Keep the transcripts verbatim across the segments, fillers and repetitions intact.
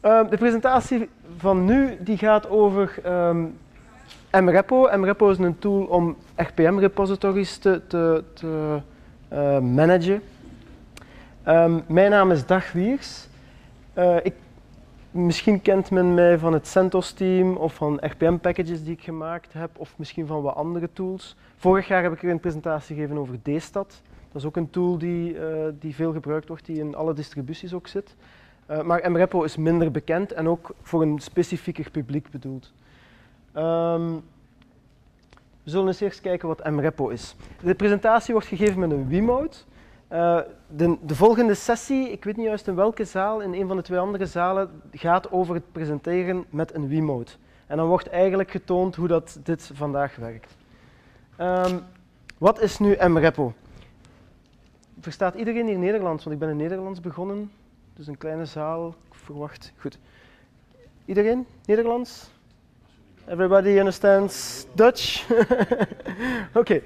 Uh, de presentatie van nu die gaat over um, MRepo. MRepo is een tool om R P M-repositories te, te, te uh, managen. Um, mijn naam is Dag Wiers. Uh, ik, misschien kent men mij van het CentOS-team of van R P M-packages die ik gemaakt heb, of misschien van wat andere tools. Vorig jaar heb ik er een presentatie gegeven over DStat. Dat is ook een tool die, uh, die veel gebruikt wordt, die in alle distributies ook zit. Uh, maar MRepo is minder bekend en ook voor een specifieker publiek bedoeld. Um, we zullen eens eerst kijken wat MRepo is. De presentatie wordt gegeven met een Wiimote. Uh, de, de volgende sessie, ik weet niet juist in welke zaal, in een van de twee andere zalen, gaat over het presenteren met een Wiimote. En dan wordt eigenlijk getoond hoe dat dit vandaag werkt. Um, wat is nu MRepo? Verstaat iedereen hier Nederlands? Want ik ben in Nederlands begonnen. Dus een kleine zaal, ik verwacht. Goed. Iedereen? Nederlands? Everybody understands Dutch? Oké. Okay.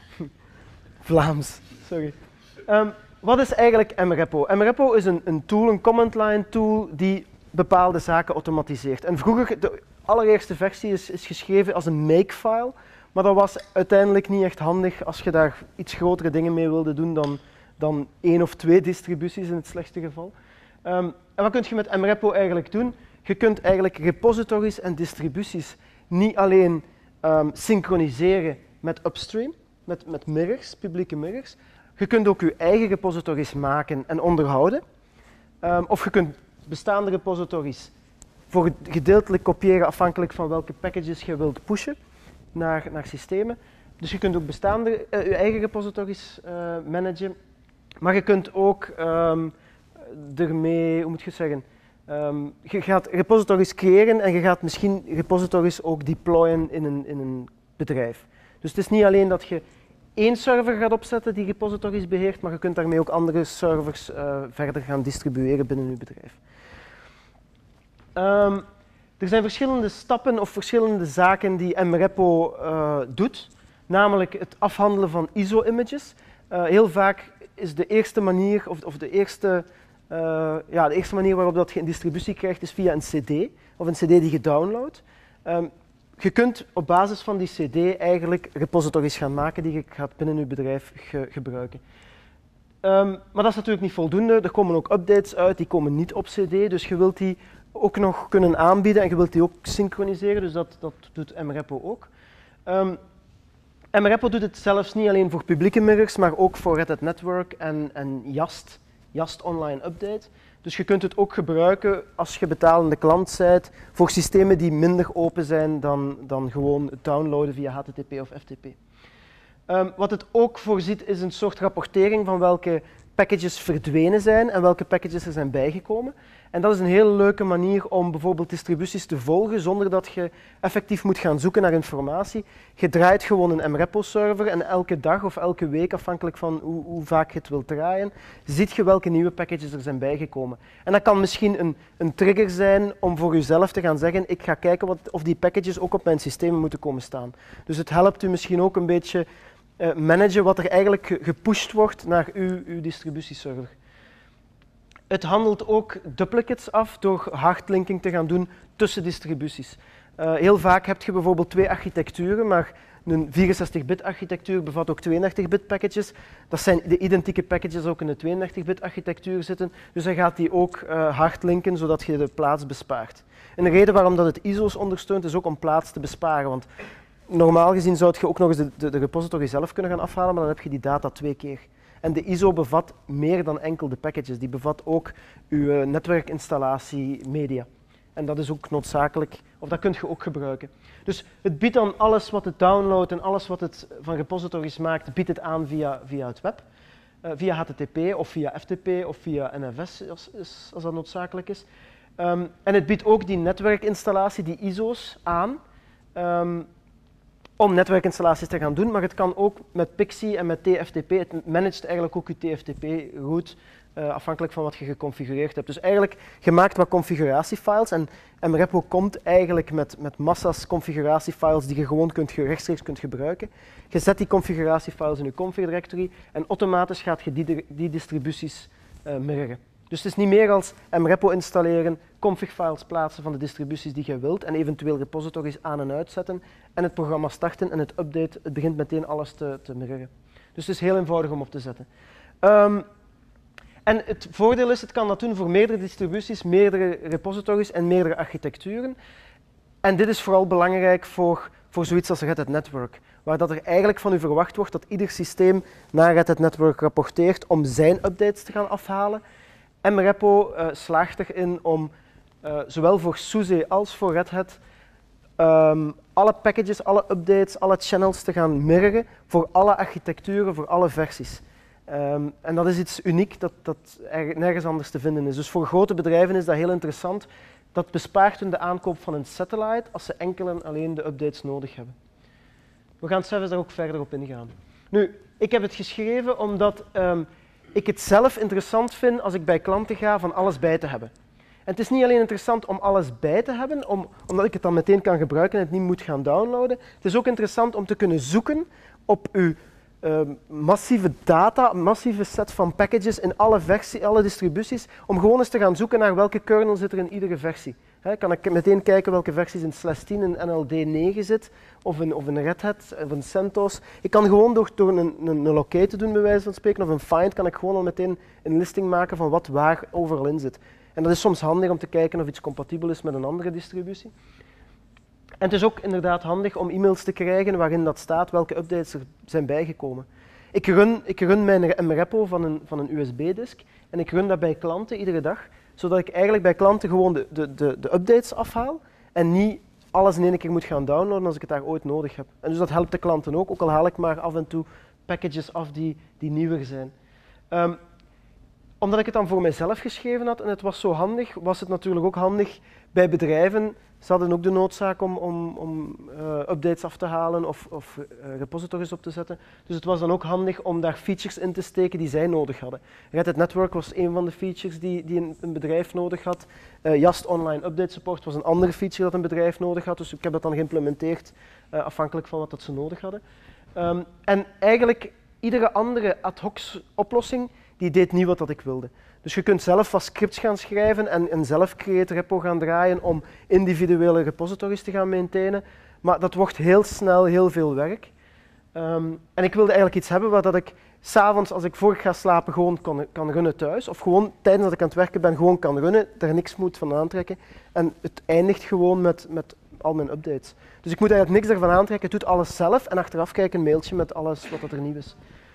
Vlaams, sorry. Um, wat is eigenlijk MRepo? MRepo is een, een tool, een command line tool, die bepaalde zaken automatiseert. En vroeger, de allereerste versie is, is geschreven als een makefile, maar dat was uiteindelijk niet echt handig als je daar iets grotere dingen mee wilde doen dan, dan één of twee distributies in het slechtste geval. Um, en wat kun je met MRepo eigenlijk doen? Je kunt eigenlijk repositories en distributies niet alleen um, synchroniseren met upstream, met, met mirrors, publieke mirrors. Je kunt ook je eigen repositories maken en onderhouden. Um, of je kunt bestaande repositories voor gedeeltelijk kopiëren afhankelijk van welke packages je wilt pushen naar, naar systemen. Dus je kunt ook bestaande, uh, je eigen repositories uh, managen. Maar je kunt ook um, ermee, hoe moet je het zeggen, um, je gaat repositories creëren en je gaat misschien repositories ook deployen in een, in een bedrijf. Dus het is niet alleen dat je één server gaat opzetten die repositories beheert, maar je kunt daarmee ook andere servers uh, verder gaan distribueren binnen je bedrijf. Um, er zijn verschillende stappen of verschillende zaken die MRepo uh, doet, namelijk het afhandelen van I S O-images. Uh, heel vaak is de eerste manier, of, of de, eerste, uh, ja, de eerste manier waarop dat je een distributie krijgt, is via een cd, of een cd die je downloadt. Um, Je kunt op basis van die cd eigenlijk repositories gaan maken die je gaat binnen je bedrijf ge gebruiken. Um, maar dat is natuurlijk niet voldoende. Er komen ook updates uit, die komen niet op cd, dus je wilt die ook nog kunnen aanbieden en je wilt die ook synchroniseren, dus dat, dat doet MRepo ook. Um, MRepo doet het zelfs niet alleen voor publieke mirrors, maar ook voor Red Hat Network en, en Yast, Yast Online Update. Dus je kunt het ook gebruiken als je betalende klant bent voor systemen die minder open zijn dan, dan gewoon het downloaden via H T T P of F T P. Um, wat het ook voorziet is een soort rapportering van welke packages verdwenen zijn en welke packages er zijn bijgekomen. En dat is een hele leuke manier om bijvoorbeeld distributies te volgen zonder dat je effectief moet gaan zoeken naar informatie. Je draait gewoon een MRepo-server en elke dag of elke week, afhankelijk van hoe, hoe vaak je het wilt draaien, ziet je welke nieuwe packages er zijn bijgekomen. En dat kan misschien een, een trigger zijn om voor jezelf te gaan zeggen, ik ga kijken wat, of die packages ook op mijn systemen moeten komen staan. Dus het helpt u misschien ook een beetje uh, managen wat er eigenlijk gepusht wordt naar uw, uw distributieserver. Het handelt ook duplicates af door hardlinking te gaan doen tussen distributies. Uh, heel vaak heb je bijvoorbeeld twee architecturen, maar een vierenzestig bit architectuur bevat ook tweeëndertig bit packages. Dat zijn de identieke packages ook in de tweeëndertig bit architectuur zitten, dus dan gaat die ook uh, hardlinken zodat je de plaats bespaart. En de reden waarom dat het I S O's ondersteunt is ook om plaats te besparen, want normaal gezien zou je ook nog eens de, de, de repository zelf kunnen gaan afhalen, maar dan heb je die data twee keer. En de I S O bevat meer dan enkel de packages, die bevat ook uw netwerkinstallatie media. En dat is ook noodzakelijk, of dat kun je ook gebruiken. Dus het biedt dan alles wat het downloadt en alles wat het van repositories maakt, biedt het aan via, via het web. Uh, via H T T P of via F T P of via N F S als, als dat noodzakelijk is. Um, en het biedt ook die netwerkinstallatie, die I S O's aan. Um, om netwerkinstallaties te gaan doen, maar het kan ook met Pixie en met T F T P. Het managt eigenlijk ook je T F T P-route, uh, afhankelijk van wat je geconfigureerd hebt. Dus eigenlijk, je maakt wat configuratiefiles en MRepo komt eigenlijk met, met massa's configuratiefiles die je gewoon kunt, rechtstreeks kunt gebruiken. Je zet die configuratiefiles in je config directory en automatisch gaat je die, die distributies uh, mirroren. Dus het is niet meer als mrepo installeren, config-files plaatsen van de distributies die je wilt en eventueel repositories aan en uitzetten en het programma starten en het update, het begint meteen alles te, te mirroren. Dus het is heel eenvoudig om op te zetten. Um, en het voordeel is, het kan dat doen voor meerdere distributies, meerdere repositories en meerdere architecturen. En dit is vooral belangrijk voor, voor zoiets als Red Hat Network, waar dat er eigenlijk van u verwacht wordt dat ieder systeem naar Red Hat Network rapporteert om zijn updates te gaan afhalen. mrepo uh, slaagt erin om uh, zowel voor SUSE als voor Red Hat um, alle packages, alle updates, alle channels te gaan mirroren voor alle architecturen, voor alle versies. Um, en dat is iets uniek dat, dat nergens anders te vinden is. Dus voor grote bedrijven is dat heel interessant. Dat bespaart hun de aankoop van een satellite als ze enkel en alleen de updates nodig hebben. We gaan zelfs daar ook verder op ingaan. Nu, ik heb het geschreven omdat um, ik het zelf interessant vind als ik bij klanten ga van alles bij te hebben. En het is niet alleen interessant om alles bij te hebben, om, omdat ik het dan meteen kan gebruiken en het niet moet gaan downloaden. Het is ook interessant om te kunnen zoeken op uw uh, massieve data, een massieve set van packages in alle versies, alle distributies, om gewoon eens te gaan zoeken naar welke kernel zit er in iedere versie. He, kan ik meteen kijken welke versies in slash tien in N L D negen zit, of in, of in Red Hat, of in CentOS. Ik kan gewoon door, door een, een, een locate te doen, bij wijze van spreken, of een find, kan ik gewoon al meteen een listing maken van wat waar overal in zit. En dat is soms handig om te kijken of iets compatibel is met een andere distributie. En het is ook inderdaad handig om e-mails te krijgen waarin dat staat welke updates er zijn bijgekomen. Ik run, ik run mijn mrepo van een, van een U S B-disk en ik run dat bij klanten iedere dag, zodat ik eigenlijk bij klanten gewoon de, de, de, de updates afhaal en niet alles in één keer moet gaan downloaden als ik het daar ooit nodig heb. En dus dat helpt de klanten ook, ook al haal ik maar af en toe packages af die, die nieuwer zijn. Um, Omdat ik het dan voor mijzelf geschreven had en het was zo handig, was het natuurlijk ook handig bij bedrijven. Ze hadden ook de noodzaak om, om, om uh, updates af te halen of, of uh, repositories op te zetten. Dus het was dan ook handig om daar features in te steken die zij nodig hadden. Red Hat Network was een van de features die, die een, een bedrijf nodig had. Uh, Yast Online Update Support was een andere feature dat een bedrijf nodig had. Dus ik heb dat dan geïmplementeerd uh, afhankelijk van wat dat ze nodig hadden. Um, en eigenlijk iedere andere ad hoc oplossing die deed niet wat dat ik wilde. Dus je kunt zelf wat scripts gaan schrijven en een zelf create repo gaan draaien om individuele repositories te gaan maintainen. Maar dat wordt heel snel heel veel werk. Um, en ik wilde eigenlijk iets hebben waar dat ik s'avonds als ik voor ik ga slapen gewoon kan, kan runnen thuis. Of gewoon tijdens dat ik aan het werken ben gewoon kan runnen, daar niks moet van aantrekken. En het eindigt gewoon met, met al mijn updates. Dus ik moet eigenlijk niks ervan aantrekken, het doet alles zelf en achteraf kijk een mailtje met alles wat er nieuw is.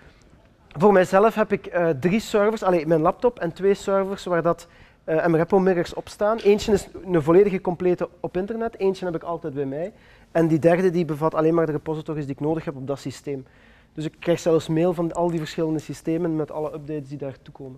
Voor mijzelf heb ik uh, drie servers, allee, mijn laptop en twee servers waar dat uh, mrepo mirrors op staan. Eentje is een volledige complete op internet, eentje heb ik altijd bij mij. En die derde die bevat alleen maar de repositories die ik nodig heb op dat systeem. Dus ik krijg zelfs mail van al die verschillende systemen met alle updates die daartoe komen.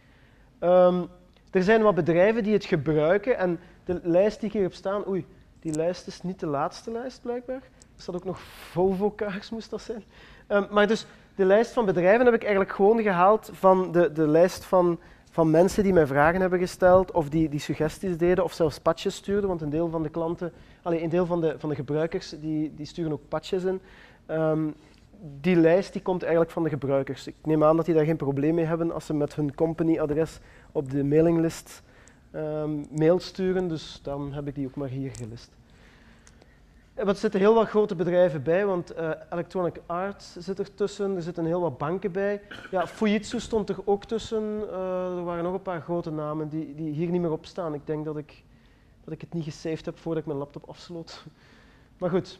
Um, er zijn wat bedrijven die het gebruiken en de lijst die ik hier heb staan, oei, die lijst is niet de laatste lijst blijkbaar. Er staat ook nog Volvo-kaars, moest dat zijn. Um, maar dus de lijst van bedrijven heb ik eigenlijk gewoon gehaald van de, de lijst van, van mensen die mij vragen hebben gesteld of die, die suggesties deden of zelfs patches stuurden, want een deel van de klanten, allee, een deel van de, van de gebruikers die, die sturen ook patches in. Um, die lijst die komt eigenlijk van de gebruikers. Ik neem aan dat die daar geen probleem mee hebben als ze met hun company-adres op de mailinglist um, mail sturen, dus dan heb ik die ook maar hier gelist. Er zitten heel wat grote bedrijven bij, want uh, Electronic Arts zit er tussen, er zitten heel wat banken bij. Ja, Fujitsu stond er ook tussen, uh, er waren nog een paar grote namen die, die hier niet meer op staan. Ik denk dat ik, dat ik het niet gesaved heb voordat ik mijn laptop afsloot. Maar goed,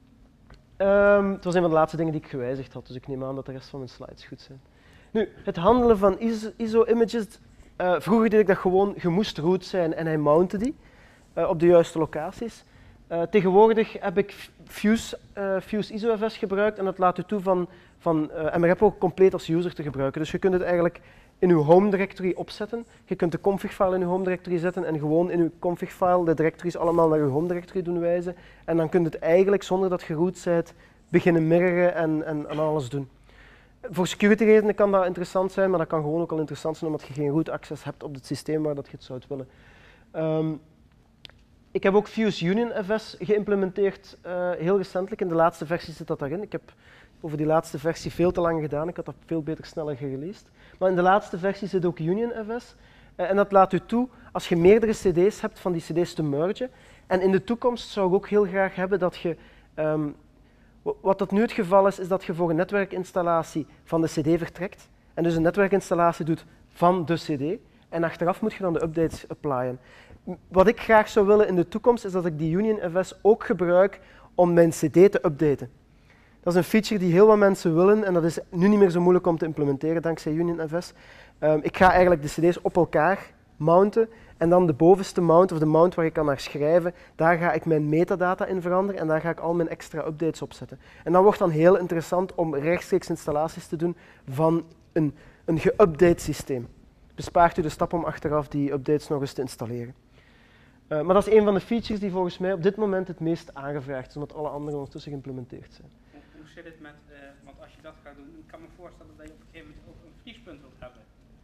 um, het was een van de laatste dingen die ik gewijzigd had, dus ik neem aan dat de rest van mijn slides goed zijn. Nu, het handelen van I S O-images, uh, vroeger deed ik dat gewoon, je moest root zijn en hij mountte die uh, op de juiste locaties. Uh, tegenwoordig heb ik Fuse, uh, Fuse I S O F S gebruikt en dat laat u toe van, van uh, mrepo compleet als user te gebruiken. Dus je kunt het eigenlijk in uw home directory opzetten. Je kunt de config-file in uw home directory zetten en gewoon in uw config-file de directories allemaal naar uw home directory doen wijzen. En dan kun je het eigenlijk, zonder dat je root bent, beginnen mirroren en, en, en alles doen. Voor security redenen kan dat interessant zijn, maar dat kan gewoon ook al interessant zijn omdat je geen root access hebt op het systeem waar dat je het zou willen. Um, Ik heb ook Fuse Union F S geïmplementeerd, uh, heel recentelijk. In de laatste versie zit dat daarin. Ik heb over die laatste versie veel te lang gedaan. Ik had dat veel beter sneller gereleased. Maar in de laatste versie zit ook Union F S. Uh, en dat laat u toe, als je meerdere cd's hebt, van die cd's te mergen. En in de toekomst zou ik ook heel graag hebben dat je... Um, wat dat nu het geval is, is dat je voor een netwerkinstallatie van de cd vertrekt. En dus een netwerkinstallatie doet van de cd. En achteraf moet je dan de updates applyen. Wat ik graag zou willen in de toekomst, is dat ik die UnionFS ook gebruik om mijn cd te updaten. Dat is een feature die heel wat mensen willen en dat is nu niet meer zo moeilijk om te implementeren dankzij UnionFS. Um, ik ga eigenlijk de cd's op elkaar mounten en dan de bovenste mount, of de mount waar ik kan naar schrijven, daar ga ik mijn metadata in veranderen en daar ga ik al mijn extra updates op zetten. En dat wordt dan heel interessant om rechtstreeks installaties te doen van een, een geüpdate systeem. Bespaart u de stap om achteraf die updates nog eens te installeren. Uh, maar dat is een van de features die volgens mij op dit moment het meest aangevraagd is, omdat alle andere ondertussen geïmplementeerd zijn. Hoe, hoe zit het met, uh, want als je dat gaat doen, ik kan me voorstellen dat je op een gegeven moment ook een vriespunt wilt hebben.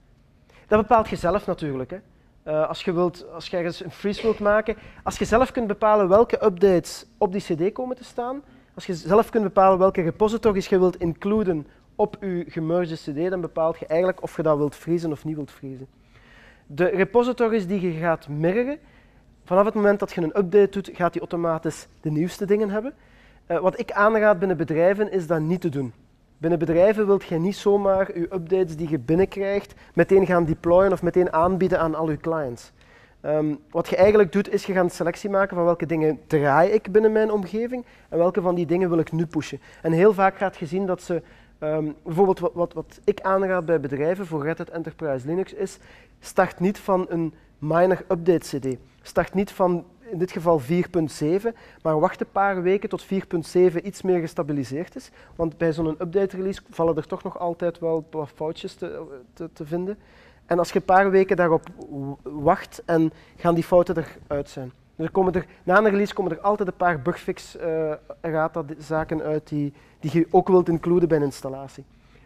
Dat bepaalt je zelf natuurlijk. Hè. Uh, als je wilt, als je ergens een freeze wilt maken, als je zelf kunt bepalen welke updates op die cd komen te staan, als je zelf kunt bepalen welke repositories je wilt includen op je gemerged cd, dan bepaalt je eigenlijk of je dat wilt freezen of niet wilt freezen. De repositories die je gaat mirroren, vanaf het moment dat je een update doet, gaat die automatisch de nieuwste dingen hebben. Uh, wat ik aanraad binnen bedrijven is dat niet te doen. Binnen bedrijven wilt je niet zomaar je updates die je binnenkrijgt meteen gaan deployen of meteen aanbieden aan al je clients. Um, wat je eigenlijk doet, is je gaat een selectie maken van welke dingen draai ik binnen mijn omgeving en welke van die dingen wil ik nu pushen. En heel vaak gaat je zien dat ze, um, bijvoorbeeld wat, wat, wat ik aanraad bij bedrijven voor Red Hat Enterprise Linux is, start niet van een minor update cd. Start niet van, in dit geval vier punt zeven, maar wacht een paar weken tot vier punt zeven iets meer gestabiliseerd is. Want bij zo'n update release vallen er toch nog altijd wel wat foutjes te, te, te vinden. En als je een paar weken daarop wacht, en gaan die fouten eruit zijn. Dus er komen er, na een release komen er altijd een paar bugfix uh, zaken uit die, die je ook wilt includen bij een installatie.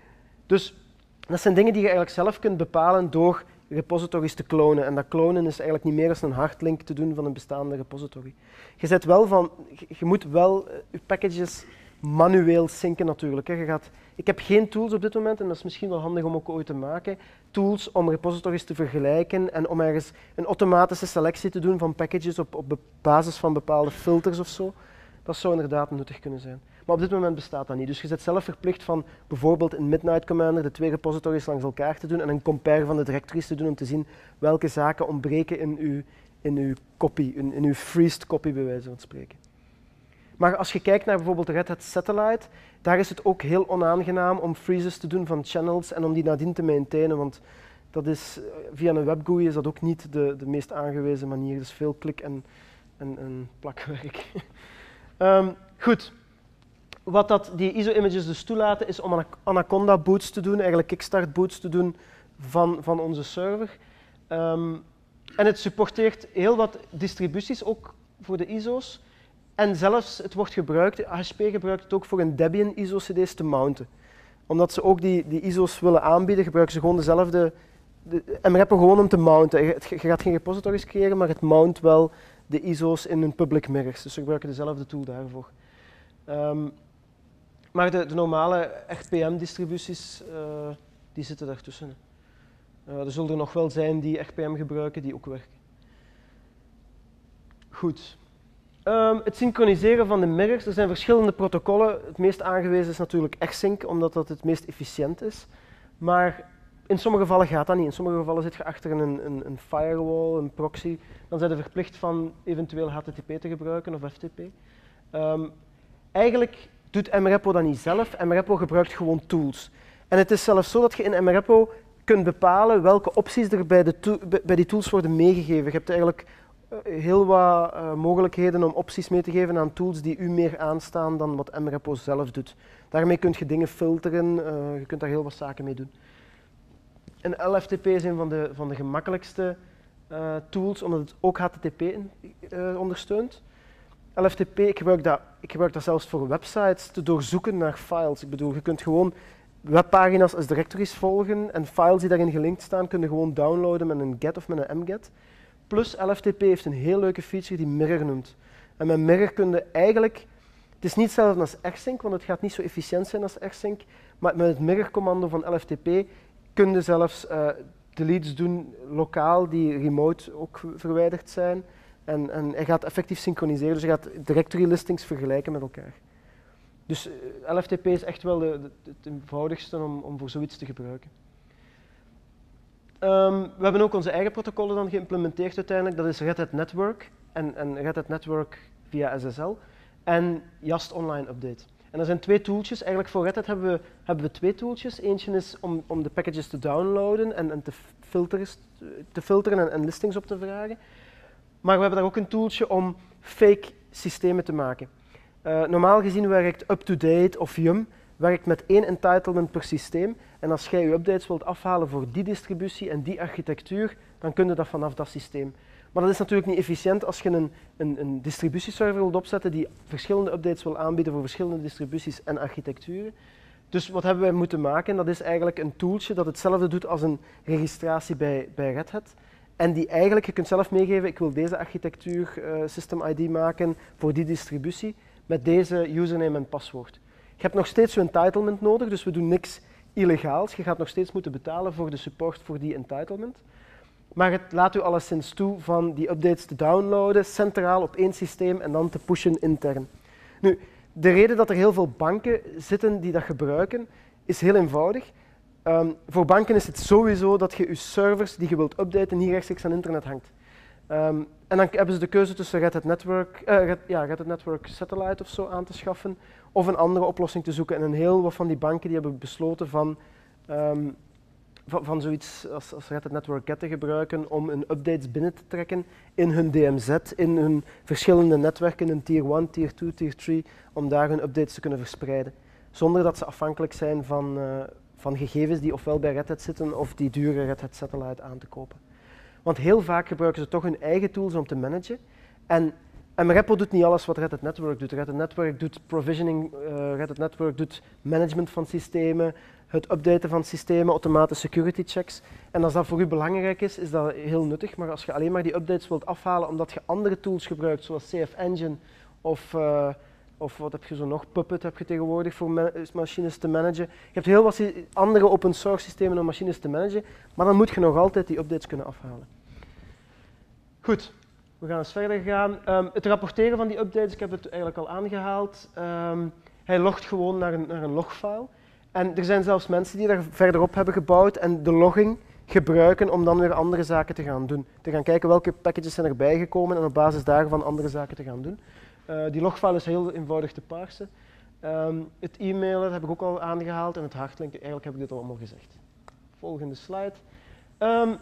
Dus dat zijn dingen die je eigenlijk zelf kunt bepalen door repositories te klonen. En dat klonen is eigenlijk niet meer dan een hardlink te doen van een bestaande repository. Je, zet wel van, je moet wel uh, je packages manueel synken natuurlijk. Hè. Je gaat, ik heb geen tools op dit moment, en dat is misschien wel handig om ook ooit te maken, tools om repositories te vergelijken en om ergens een automatische selectie te doen van packages op, op basis van bepaalde filters of zo. Dat zou inderdaad nuttig kunnen zijn. Maar op dit moment bestaat dat niet. Dus je bent zelf verplicht van bijvoorbeeld in Midnight Commander de twee repositories langs elkaar te doen en een compare van de directories te doen om te zien welke zaken ontbreken in uw, in uw copy, in, in uw freezed copy bij wijze van spreken. Maar als je kijkt naar bijvoorbeeld Red Hat Satellite, daar is het ook heel onaangenaam om freezes te doen van channels en om die nadien te maintainen, want dat is, via een web G U I is dat ook niet de, de meest aangewezen manier. Dus veel klik en, en, en plakwerk. um, goed. Wat dat die I S O-images dus toelaten, is om Anaconda boots te doen, eigenlijk kickstart boots te doen van, van onze server. Um, en het supporteert heel wat distributies, ook voor de I S O's. En zelfs, het wordt gebruikt, H P gebruikt het ook voor een Debian I S O-cd's te mounten. Omdat ze ook die, die I S O's willen aanbieden, gebruiken ze gewoon dezelfde, de, M R E P O gewoon om te mounten. Je, je gaat geen repositories creëren, maar het mount wel de I S O's in hun public mirrors. Dus ze gebruiken dezelfde tool daarvoor. Um, maar de, de normale R P M-distributies, uh, die zitten daartussen. Uh, er zullen er nog wel zijn die R P M gebruiken, die ook werken. Goed. Um, het synchroniseren van de mirrors. Er zijn verschillende protocollen. Het meest aangewezen is natuurlijk rsync, omdat dat het meest efficiënt is. Maar in sommige gevallen gaat dat niet. In sommige gevallen zit je achter een, een, een firewall, een proxy. Dan zijn je verplicht van eventueel H T T P te gebruiken of F T P. Um, eigenlijk doet M R E P O dat niet zelf. M R E P O gebruikt gewoon tools. En het is zelfs zo dat je in M R E P O kunt bepalen welke opties er bij, de bij die tools worden meegegeven. Je hebt eigenlijk heel wat uh, mogelijkheden om opties mee te geven aan tools die u meer aanstaan dan wat M R E P O zelf doet. Daarmee kun je dingen filteren, uh, je kunt daar heel wat zaken mee doen. En L F T P is een van de, van de gemakkelijkste uh, tools, omdat het ook H T T P in, uh, ondersteunt. L F T P, ik gebruik, dat, ik gebruik dat zelfs voor websites te doorzoeken naar files. Ik bedoel, je kunt gewoon webpagina's als directories volgen en files die daarin gelinkt staan, kun je gewoon downloaden met een get of met een mget. Plus L F T P heeft een heel leuke feature die mirror noemt. En met mirror kun je eigenlijk, het is niet hetzelfde als rsync, want het gaat niet zo efficiënt zijn als rsync, maar met het mirror commando van L F T P kun je zelfs uh, deletes doen lokaal die remote ook verwijderd zijn. En, en hij gaat effectief synchroniseren, dus hij gaat directory listings vergelijken met elkaar. Dus L F T P is echt wel de, de, het eenvoudigste om, om voor zoiets te gebruiken. Um, we hebben ook onze eigen protocollen dan geïmplementeerd uiteindelijk. Dat is Red Hat Network en, en Red Hat Network via S S L en Yast Online Update. En er zijn twee tooltjes. Eigenlijk voor Red Hat hebben we, hebben we twee tooltjes. Eentje is om, om de packages te downloaden en, en te, filteren, te filteren en, en listings op te vragen. Maar we hebben daar ook een tooltje om fake systemen te maken. Uh, normaal gezien werkt UpToDate of Yum werkt met één entitlement per systeem. En als jij je updates wilt afhalen voor die distributie en die architectuur, dan kun je dat vanaf dat systeem. Maar dat is natuurlijk niet efficiënt als je een, een, een distributieserver wilt opzetten die verschillende updates wil aanbieden voor verschillende distributies en architecturen. Dus wat hebben wij moeten maken? Dat is eigenlijk een tooltje dat hetzelfde doet als een registratie bij, bij Red Hat. En die eigenlijk, je kunt zelf meegeven, ik wil deze architectuur uh, system I D maken voor die distributie met deze username en paswoord. Je hebt nog steeds je entitlement nodig, dus we doen niks illegaals. Je gaat nog steeds moeten betalen voor de support voor die entitlement. Maar het laat u alleszins toe van die updates te downloaden, centraal op één systeem en dan te pushen intern. Nu, de reden dat er heel veel banken zitten die dat gebruiken, is heel eenvoudig. Um, voor banken is het sowieso dat je je servers die je wilt updaten niet rechtstreeks aan internet hangt. Um, en dan hebben ze de keuze tussen Red Hat Network, uh, Red, ja, Red Hat Network Satellite of zo aan te schaffen, of een andere oplossing te zoeken. En een heel wat van die banken die hebben besloten van, um, van, van zoiets als, als Red Hat Network Get te gebruiken om hun updates binnen te trekken in hun D M Z, in hun verschillende netwerken, in tier one, tier two, tier three, om daar hun updates te kunnen verspreiden. Zonder dat ze afhankelijk zijn van, uh, van gegevens die ofwel bij Red Hat zitten of die dure Red Hat Satellite aan te kopen. Want heel vaak gebruiken ze toch hun eigen tools om te managen. En MRepo doet niet alles wat Red Hat Network doet. Red Hat Network doet provisioning, uh, Red Hat Network doet management van systemen, het updaten van systemen, automatische security checks. En als dat voor u belangrijk is, is dat heel nuttig. Maar als je alleen maar die updates wilt afhalen omdat je andere tools gebruikt, zoals C F Engine of, uh, of wat heb je zo nog, Puppet heb je tegenwoordig voor ma machines te managen. Je hebt heel wat andere open source systemen om machines te managen, maar dan moet je nog altijd die updates kunnen afhalen. Goed. We gaan eens verder gaan. Um, het rapporteren van die updates, ik heb het eigenlijk al aangehaald. Um, hij logt gewoon naar een, naar een logfile. En er zijn zelfs mensen die daar verderop hebben gebouwd en de logging gebruiken om dan weer andere zaken te gaan doen. Te gaan kijken welke packages zijn erbij gekomen en op basis daarvan andere zaken te gaan doen. Uh, die logfile is heel eenvoudig te parsen. Um, het e-mailen heb ik ook al aangehaald en het hardlinken, eigenlijk heb ik dit al allemaal gezegd. Volgende slide. Um,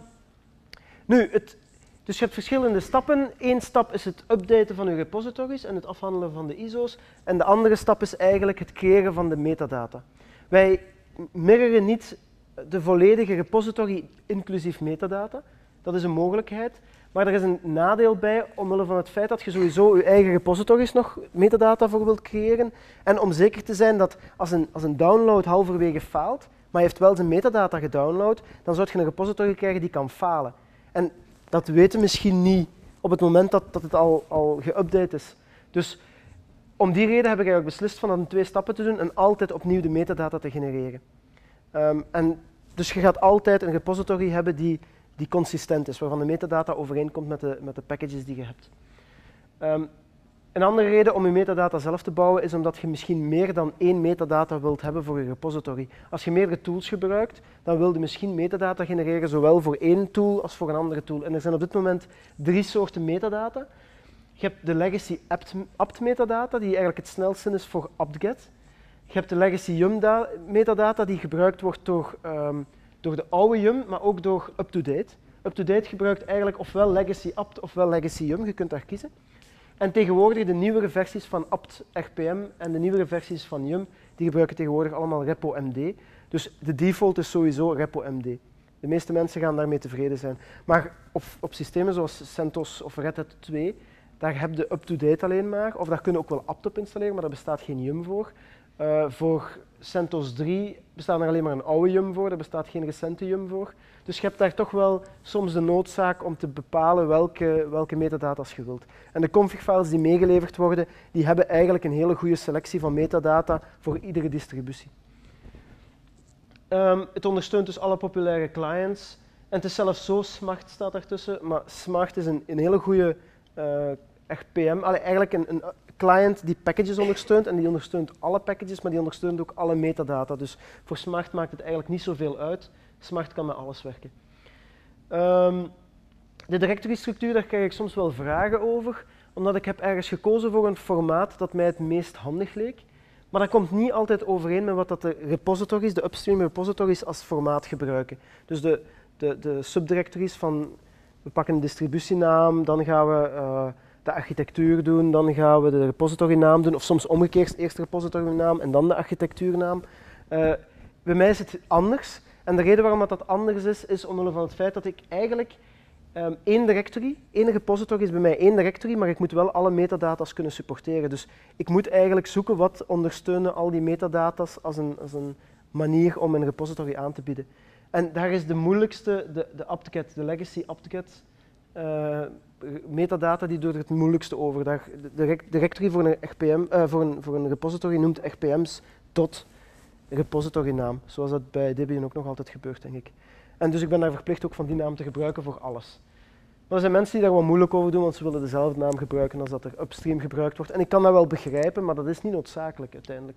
nu, het... Dus je hebt verschillende stappen. Eén stap is het updaten van je repositories en het afhandelen van de I S O's. En de andere stap is eigenlijk het creëren van de metadata. Wij mirroren niet de volledige repository inclusief metadata. Dat is een mogelijkheid. Maar er is een nadeel bij, omwille van het feit dat je sowieso je eigen repositories nog metadata voor wilt creëren. En om zeker te zijn dat als een, als een download halverwege faalt, maar je heeft wel zijn metadata gedownload, dan zou je een repository krijgen die kan falen. En dat weten we misschien niet op het moment dat, dat het al, al geüpdate is. Dus om die reden heb ik eigenlijk beslist van dat in twee stappen te doen en altijd opnieuw de metadata te genereren. Um, en dus je gaat altijd een repository hebben die, die consistent is, waarvan de metadata overeenkomt met de, met de packages die je hebt. Um, Een andere reden om je metadata zelf te bouwen is omdat je misschien meer dan één metadata wilt hebben voor je repository. Als je meerdere tools gebruikt, dan wil je misschien metadata genereren, zowel voor één tool als voor een andere tool. En er zijn op dit moment drie soorten metadata. Je hebt de legacy apt metadata, die eigenlijk het snelste is voor apt-get. Je hebt de legacy yum metadata, die gebruikt wordt door, um, door de oude yum, maar ook door UpToDate. UpToDate gebruikt eigenlijk ofwel legacy apt ofwel legacy yum, je kunt daar kiezen. En tegenwoordig de nieuwere versies van apt R P M en de nieuwere versies van Yum, die gebruiken tegenwoordig allemaal RepoMD. Dus de default is sowieso RepoMD. De meeste mensen gaan daarmee tevreden zijn. Maar op, op systemen zoals CentOS of Red Hat twee, daar heb je UpToDate alleen maar, of daar kun je ook wel apt op installeren, maar daar bestaat geen Yum voor. Uh, voor CentOS drie bestaat er alleen maar een oude Yum voor, daar bestaat geen recente Yum voor. Dus je hebt daar toch wel soms de noodzaak om te bepalen welke, welke metadata's je wilt. En de config-files die meegeleverd worden, die hebben eigenlijk een hele goede selectie van metadata voor iedere distributie. Um, het ondersteunt dus alle populaire clients. En het is zelfs zo, Smart staat daartussen, maar Smart is een, een hele goede uh, R P M, allee, eigenlijk een, een client die packages ondersteunt en die ondersteunt alle packages, maar die ondersteunt ook alle metadata. Dus voor Smart maakt het eigenlijk niet zoveel uit. Smart kan met alles werken. Um, de directory structuur, daar krijg ik soms wel vragen over, omdat ik heb ergens gekozen voor een formaat dat mij het meest handig leek. Maar dat komt niet altijd overeen met wat dat de repositories, de upstream repositories als formaat gebruiken. Dus de, de, de subdirectories van, we pakken een distributienaam, dan gaan we uh, de architectuur doen, dan gaan we de repositorynaam doen, of soms omgekeerd, eerst de repositorynaam en dan de architectuurnaam. Uh, bij mij is het anders. En de reden waarom dat, dat anders is, is omwille van het feit dat ik eigenlijk um, één directory, één repository is bij mij één directory, maar ik moet wel alle metadata's kunnen supporteren. Dus ik moet eigenlijk zoeken wat ondersteunen al die metadata's als een, als een manier om een repository aan te bieden. En daar is de moeilijkste, de, de apt-get, de legacy apt-get uh, metadata, die doet er het moeilijkste over. Daar, de directory voor een, R P M, uh, voor, een, voor een repository noemt R P M's tot repositorynaam, zoals dat bij Debian ook nog altijd gebeurt, denk ik. En dus ik ben daar verplicht ook van die naam te gebruiken voor alles. Maar er zijn mensen die daar wat moeilijk over doen, want ze willen dezelfde naam gebruiken als dat er upstream gebruikt wordt. En ik kan dat wel begrijpen, maar dat is niet noodzakelijk uiteindelijk.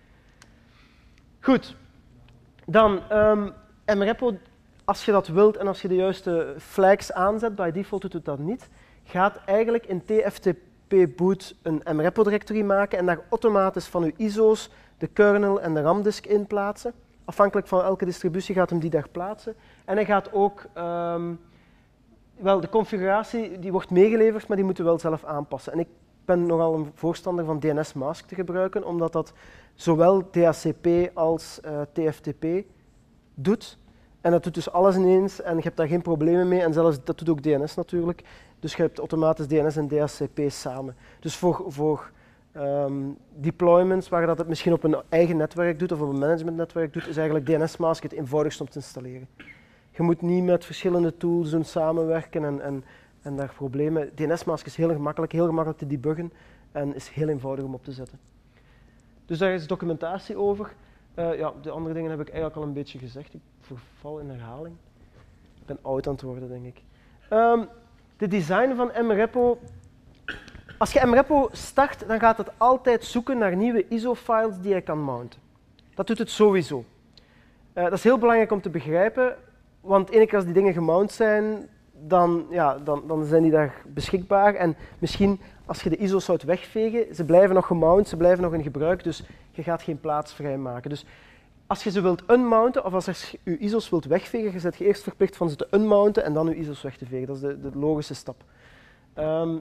Goed. Dan, um, mrepo, als je dat wilt en als je de juiste flags aanzet, by default doet het dat niet, gaat eigenlijk in T F T P boot een mrepo directory maken en daar automatisch van uw I S O's de kernel en de RAM-disk in plaatsen. Afhankelijk van elke distributie gaat hem die daar plaatsen. En hij gaat ook, um, wel de configuratie die wordt meegeleverd, maar die moeten we wel zelf aanpassen. En ik ben nogal een voorstander van D N S mask te gebruiken, omdat dat zowel D H C P als uh, T F T P doet. En dat doet dus alles ineens en je hebt daar geen problemen mee. En zelfs dat doet ook D N S natuurlijk. Dus je hebt automatisch D N S en D H C P samen. Dus voor, voor um, deployments waar dat het misschien op een eigen netwerk doet of op een managementnetwerk doet, is eigenlijk D N S mask het eenvoudigst om te installeren. Je moet niet met verschillende tools doen samenwerken en, en, en daar problemen. D N S mask is heel gemakkelijk, heel gemakkelijk te debuggen en is heel eenvoudig om op te zetten. Dus daar is documentatie over. Uh, ja, de andere dingen heb ik eigenlijk al een beetje gezegd. Ik verval in herhaling. Ik ben oud aan het worden, denk ik. Um, de design van mrepo. Als je mrepo start, dan gaat het altijd zoeken naar nieuwe I S O-files die je kan mounten. Dat doet het sowieso. Uh, dat is heel belangrijk om te begrijpen, want ene keer als die dingen gemount zijn, dan, ja, dan, dan zijn die daar beschikbaar. En misschien als je de I S O's zou wegvegen, ze blijven nog gemount, ze blijven nog in gebruik, dus je gaat geen plaats vrijmaken. Dus als je ze wilt unmounten, of als je je I S O's wilt wegvegen, je bent je eerst verplicht van ze te unmounten en dan je I S O's weg te vegen. Dat is de, de logische stap. Um,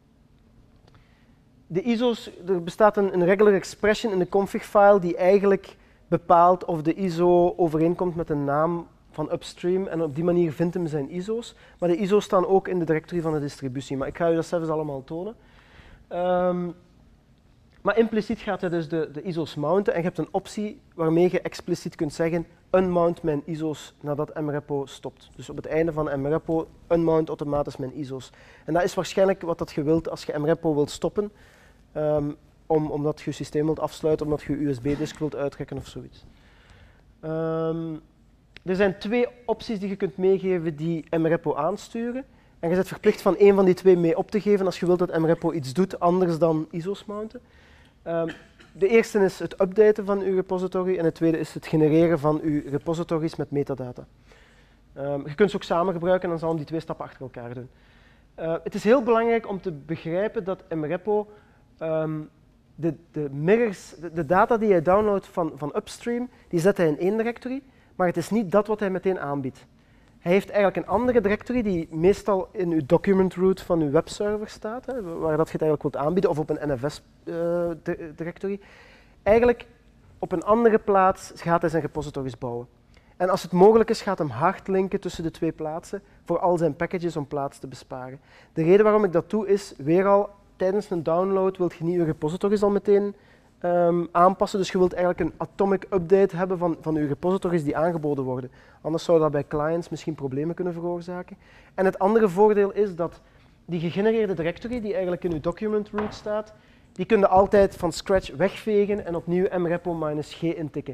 de I S O's, er bestaat een, een regular expression in de config-file die eigenlijk bepaalt of de I S O overeenkomt met de naam van upstream en op die manier vindt hem zijn I S O's. Maar de I S O's staan ook in de directory van de distributie, maar ik ga u dat zelfs allemaal tonen. Um, maar impliciet gaat hij dus de, de I S O's mounten en je hebt een optie waarmee je expliciet kunt zeggen unmount mijn I S O's nadat mrepo stopt. Dus op het einde van mrepo unmount automatisch mijn I S O's. En dat is waarschijnlijk wat dat je wilt als je mrepo wilt stoppen, um, om, omdat je je systeem wilt afsluiten, omdat je je U S B-disk wilt uittrekken of zoiets. Um, er zijn twee opties die je kunt meegeven die mrepo aansturen. En je bent verplicht van één van die twee mee op te geven als je wilt dat mrepo iets doet anders dan I S O's mounten. Um, de eerste is het updaten van uw repository en de tweede is het genereren van uw repositories met metadata. Um, je kunt ze ook samen gebruiken en dan zal je die twee stappen achter elkaar doen. Uh, het is heel belangrijk om te begrijpen dat mrepo um, de, de mirrors, de, de data die hij downloadt van, van upstream, die zet hij in één directory, maar het is niet dat wat hij meteen aanbiedt. Hij heeft eigenlijk een andere directory die meestal in uw document root van uw webserver staat, hè, waar dat je het eigenlijk wilt aanbieden, of op een N F S-directory. Uh, eigenlijk op een andere plaats gaat hij zijn repositories bouwen. En als het mogelijk is, gaat hem hard linken tussen de twee plaatsen voor al zijn packages om plaats te besparen. De reden waarom ik dat doe is, weer al, tijdens een download wilt je niet je repositories al meteen Um, aanpassen. Dus je wilt eigenlijk een atomic update hebben van, van je repositories die aangeboden worden. Anders zou dat bij clients misschien problemen kunnen veroorzaken. En het andere voordeel is dat die gegenereerde directory die eigenlijk in uw document root staat, die kun je altijd van scratch wegvegen en opnieuw mrepo-g intikken.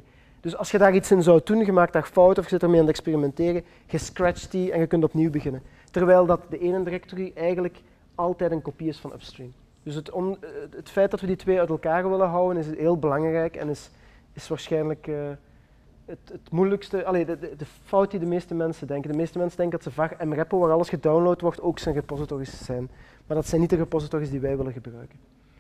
Dus als je daar iets in zou doen, je maakt daar fouten of je zit ermee aan het experimenteren, je scratcht die en je kunt opnieuw beginnen. Terwijl dat de ene directory eigenlijk altijd een kopie is van upstream. Dus het, on, het feit dat we die twee uit elkaar willen houden is heel belangrijk en is, is waarschijnlijk uh, het, het moeilijkste, allee, de, de, de fout die de meeste mensen denken. De meeste mensen denken dat ze var mrepo, waar alles gedownload wordt, ook zijn repositories zijn. Maar dat zijn niet de repositories die wij willen gebruiken.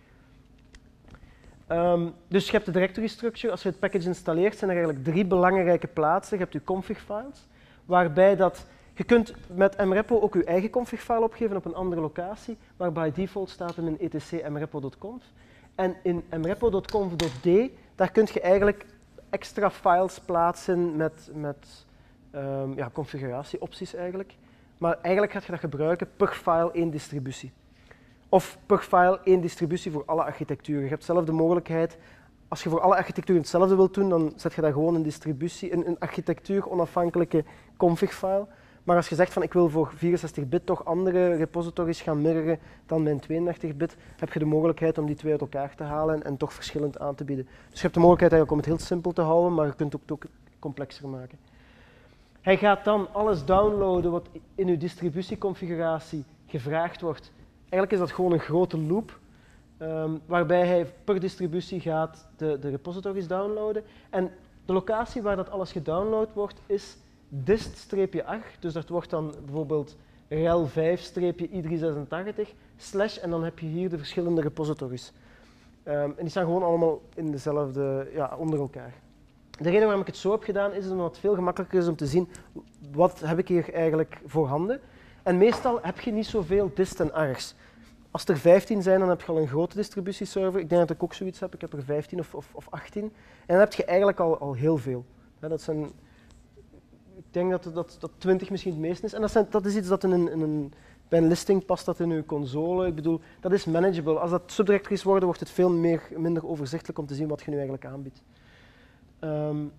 Um, dus je hebt de directory structure. Als je het package installeert, zijn er eigenlijk drie belangrijke plaatsen. Je hebt je config files, waarbij dat je kunt met mrepo ook je eigen config-file opgeven op een andere locatie, waar by default staat hem in etc mrepo punt conf. En in mrepo punt conf punt d, daar kun je eigenlijk extra files plaatsen met, met um, ja, configuratieopties eigenlijk. Maar eigenlijk gaat je dat gebruiken per file één distributie. Of per file één distributie voor alle architecturen. Je hebt zelf de mogelijkheid, als je voor alle architecturen hetzelfde wilt doen, dan zet je daar gewoon een distributie, een, een architectuur onafhankelijke config-file. Maar als je zegt van ik wil voor vierenzestig bit toch andere repositories gaan mirroren dan mijn tweeëndertig bit, heb je de mogelijkheid om die twee uit elkaar te halen en, en toch verschillend aan te bieden. Dus je hebt de mogelijkheid eigenlijk om het heel simpel te houden, maar je kunt het ook, ook complexer maken. Hij gaat dan alles downloaden wat in uw distributieconfiguratie gevraagd wordt. Eigenlijk is dat gewoon een grote loop, um, waarbij hij per distributie gaat de, de repositories downloaden. En de locatie waar dat alles gedownload wordt is dist-acht, dus dat wordt dan bijvoorbeeld rel vijf i driehonderdzesentachtig, slash, en dan heb je hier de verschillende repositories. Um, en die staan gewoon allemaal in dezelfde, ja, onder elkaar. De reden waarom ik het zo heb gedaan is omdat het veel gemakkelijker is om te zien wat heb ik hier eigenlijk voorhanden. En meestal heb je niet zoveel dist en args. Als er vijftien zijn, dan heb je al een grote distributieserver. Ik denk dat ik ook zoiets heb, ik heb er vijftien of, of, of achttien. En dan heb je eigenlijk al, al heel veel. Ja, dat zijn, ik denk dat, dat, dat twintig misschien het meeste is. En dat, zijn, dat is iets dat in een, in een, bij een listing past dat in je console. Ik bedoel, dat is manageable. Als dat subdirectories worden, wordt het veel meer, minder overzichtelijk om te zien wat je nu eigenlijk aanbiedt. Um,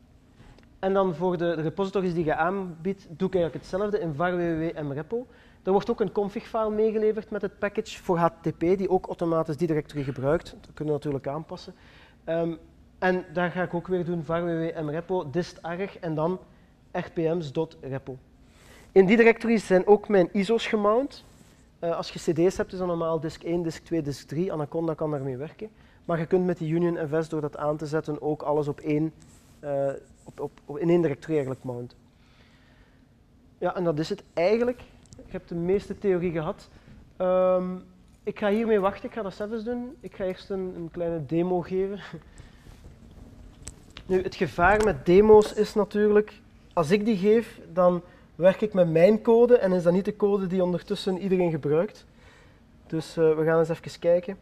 en dan voor de, de repositories die je aanbiedt, doe ik eigenlijk hetzelfde in var www mrepo. Er wordt ook een config-file meegeleverd met het package voor H T T P, die ook automatisch die directory gebruikt. Dat kunnen we natuurlijk aanpassen. Um, en daar ga ik ook weer doen var www mrepo dist-arg en dan rpms.repo. In die directories zijn ook mijn I S O's gemount. Uh, als je cd's hebt, is dat normaal disk één, disk twee, disk drie. Anaconda kan daarmee werken. Maar je kunt met die Union F S, door dat aan te zetten, ook alles op één, uh, op, op, op, in één directory eigenlijk mounten. Ja, en dat is het eigenlijk. Ik heb de meeste theorie gehad. Um, ik ga hiermee wachten, ik ga dat zelfs doen. Ik ga eerst een, een kleine demo geven. Nu, het gevaar met demo's is natuurlijk, als ik die geef, dan werk ik met mijn code en is dat niet de code die ondertussen iedereen gebruikt. Dus uh, we gaan eens even kijken.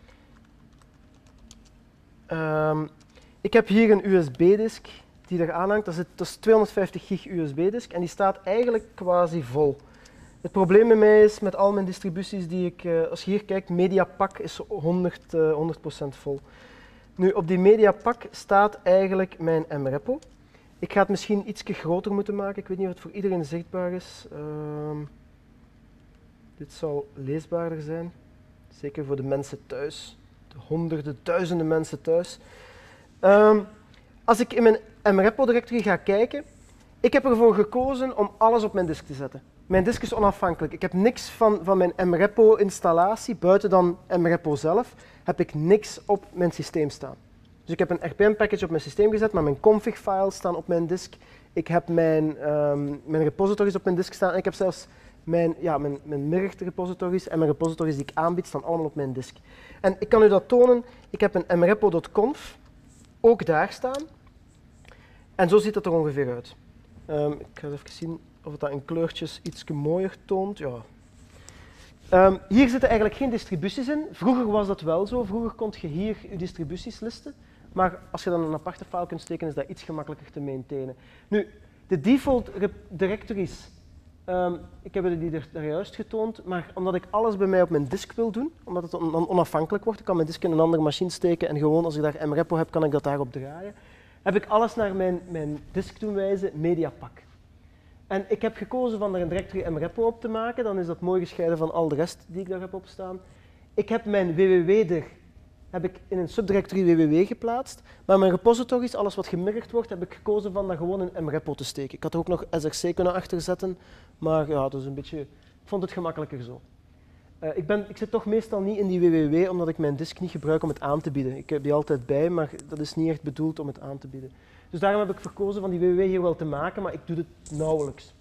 Um, ik heb hier een U S B-disk die er aanhangt. Dat is, dat is tweehonderdvijftig gig U S B-disk en die staat eigenlijk quasi vol. Het probleem bij mij is met al mijn distributies die ik, uh, als je hier kijkt, Mediapack is honderd, uh, honderd procent vol. Nu, op die Mediapack staat eigenlijk mijn mrepo. Ik ga het misschien iets groter moeten maken. Ik weet niet of het voor iedereen zichtbaar is. Um, dit zal leesbaarder zijn. Zeker voor de mensen thuis. De honderden, duizenden mensen thuis. Um, als ik in mijn mrepo directory ga kijken, ik heb ervoor gekozen om alles op mijn disk te zetten. Mijn disk is onafhankelijk. Ik heb niks van, van mijn mrepo-installatie, buiten dan mrepo zelf, heb ik niks op mijn systeem staan. Dus ik heb een R P M-package op mijn systeem gezet, maar mijn config-files staan op mijn disk. Ik heb mijn, um, mijn repositories op mijn disk staan en ik heb zelfs mijn, ja, mijn, mijn mirrored repositories en mijn repositories die ik aanbied, staan allemaal op mijn disk. En ik kan u dat tonen. Ik heb een mrepo punt conf ook daar staan. En zo ziet het er ongeveer uit. Um, ik ga even zien of het dat in kleurtjes iets mooier toont. Ja. Um, hier zitten eigenlijk geen distributies in. Vroeger was dat wel zo. Vroeger kon je hier je distributies listen. Maar als je dan een aparte file kunt steken, is dat iets gemakkelijker te maintainen. Nu, de default directories, um, ik heb die er, daar juist getoond, maar omdat ik alles bij mij op mijn disk wil doen, omdat het dan onafhankelijk wordt, ik kan mijn disk in een andere machine steken en gewoon als ik daar mrepo heb, kan ik dat daarop draaien, heb ik alles naar mijn, mijn disk doen wijzen, Mediapack. En ik heb gekozen van er een directory mrepo op te maken, dan is dat mooi gescheiden van al de rest die ik daar heb opstaan. Ik heb mijn www er heb ik in een subdirectory www geplaatst, maar mijn repositories, alles wat gemirrord wordt, heb ik gekozen van dat gewoon in mrepo te steken. Ik had er ook nog S R C kunnen achterzetten, maar ja, dat is een beetje, ik vond het gemakkelijker zo. Uh, ik, ben, ik zit toch meestal niet in die www, omdat ik mijn disk niet gebruik om het aan te bieden. Ik heb die altijd bij, maar dat is niet echt bedoeld om het aan te bieden. Dus daarom heb ik verkozen van die www hier wel te maken, maar ik doe het nauwelijks.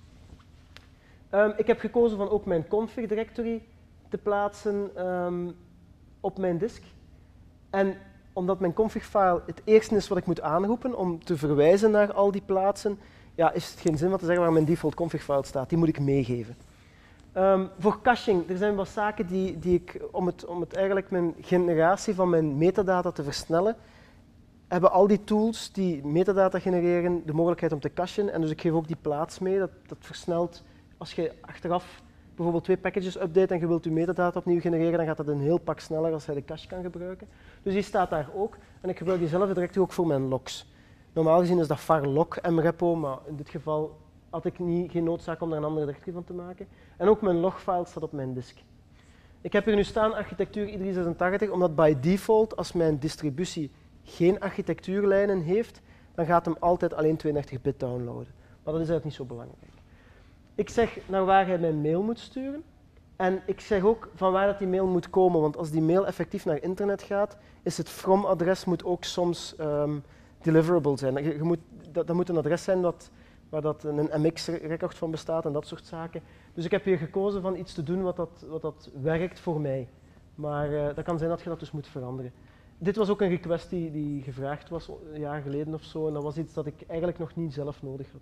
Um, ik heb gekozen van ook mijn config directory te plaatsen um, op mijn disk. En omdat mijn config-file het eerste is wat ik moet aanroepen om te verwijzen naar al die plaatsen, ja, is het geen zin wat te zeggen waar mijn default config-file staat. Die moet ik meegeven. Um, voor caching, er zijn wat zaken die, die ik, om het, om het eigenlijk mijn generatie van mijn metadata te versnellen, hebben al die tools die metadata genereren de mogelijkheid om te cachen. En dus ik geef ook die plaats mee, dat, dat versnelt. Als je achteraf bijvoorbeeld twee packages update en je wilt je metadata opnieuw genereren, dan gaat dat een heel pak sneller als hij de cache kan gebruiken. Dus die staat daar ook. En ik gebruik diezelfde directory ook voor mijn logs. Normaal gezien is dat var log mrepo, maar in dit geval had ik niet, geen noodzaak om daar een andere directory van te maken. En ook mijn logfile staat op mijn disk. Ik heb hier nu staan architectuur i driehonderdzesentachtig, omdat by default, als mijn distributie geen architectuurlijnen heeft, dan gaat hem altijd alleen tweeëndertig bit downloaden. Maar dat is eigenlijk niet zo belangrijk. Ik zeg naar waar hij mijn mail moet sturen. En ik zeg ook van waar dat die mail moet komen, want als die mail effectief naar internet gaat, is het from-adres moet ook soms um, deliverable zijn. Je, je moet, dat, dat moet een adres zijn dat, waar dat een M X-record van bestaat en dat soort zaken. Dus ik heb hier gekozen van iets te doen wat dat, wat dat werkt voor mij. Maar uh, dat kan zijn dat je dat dus moet veranderen. Dit was ook een request die, die gevraagd was een jaar geleden of zo, en dat was iets dat ik eigenlijk nog niet zelf nodig had.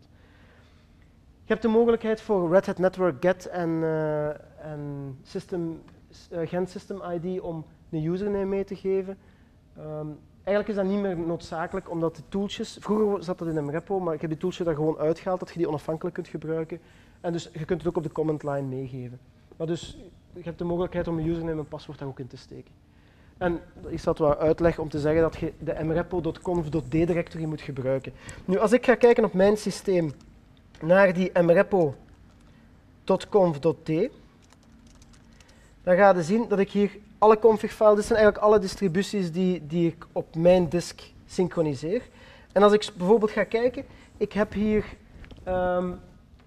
Je hebt de mogelijkheid voor Red Hat Network Get en, uh, en system, uh, Gent System I D om een username mee te geven. Um, eigenlijk is dat niet meer noodzakelijk, omdat de tooltjes, vroeger zat dat in een repo, maar ik heb die tooltjes daar gewoon uitgehaald, dat je die onafhankelijk kunt gebruiken. En dus je kunt het ook op de command line meegeven. Maar dus je hebt de mogelijkheid om een username en paswoord daar ook in te steken. En is dat wat uitleg om te zeggen dat je de mrepo punt conf punt d directory moet gebruiken. Nu, als ik ga kijken op mijn systeem naar die mrepo punt conf punt d, dan ga je zien dat ik hier alle config-files, dit zijn eigenlijk alle distributies die, die ik op mijn disk synchroniseer. En als ik bijvoorbeeld ga kijken, ik heb hier, um,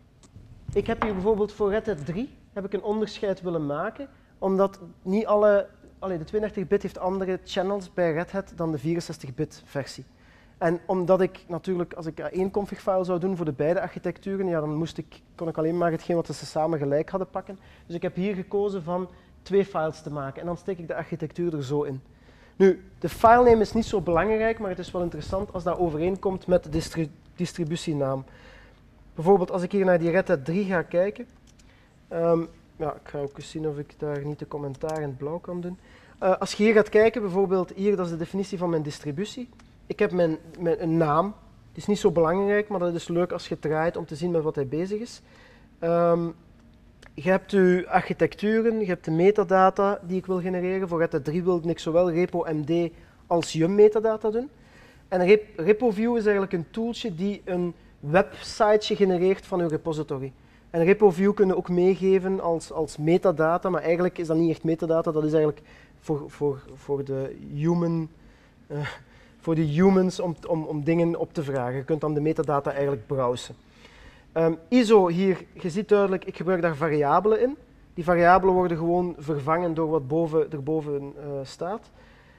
ik heb hier bijvoorbeeld voor Red Hat drie heb ik een onderscheid willen maken, omdat niet alle, allee, de tweeëndertig bit heeft andere channels bij Red Hat dan de vierenzestig bit versie. En omdat ik natuurlijk, als ik één config-file zou doen voor de beide architecturen, ja, dan moest ik, kon ik alleen maar hetgeen wat ze samen gelijk hadden pakken. Dus ik heb hier gekozen van twee files te maken en dan steek ik de architectuur er zo in. Nu, de filename is niet zo belangrijk, maar het is wel interessant als dat overeenkomt met de distri distributienaam. Bijvoorbeeld als ik hier naar die Red Hat drie ga kijken, um, ja, ik ga ook eens zien of ik daar niet de commentaar in het blauw kan doen. Uh, als je hier gaat kijken, bijvoorbeeld hier, dat is de definitie van mijn distributie. Ik heb mijn, mijn, een naam, die is niet zo belangrijk, maar dat is leuk als je het draait om te zien met wat hij bezig is. Um, je hebt je architecturen, je hebt de metadata die ik wil genereren. Voor Red Hat drie wilde ik zowel repo M D als yum metadata doen. En rep RepoView is eigenlijk een tooltje die een websiteje genereert van uw repository. En RepoView kun je ook meegeven als, als metadata, maar eigenlijk is dat niet echt metadata, dat is eigenlijk voor, voor, voor de human... Uh, voor de humans om, om, om dingen op te vragen. Je kunt dan de metadata eigenlijk browsen. Um, I S O hier, je ziet duidelijk, ik gebruik daar variabelen in. Die variabelen worden gewoon vervangen door wat boven, erboven uh, staat.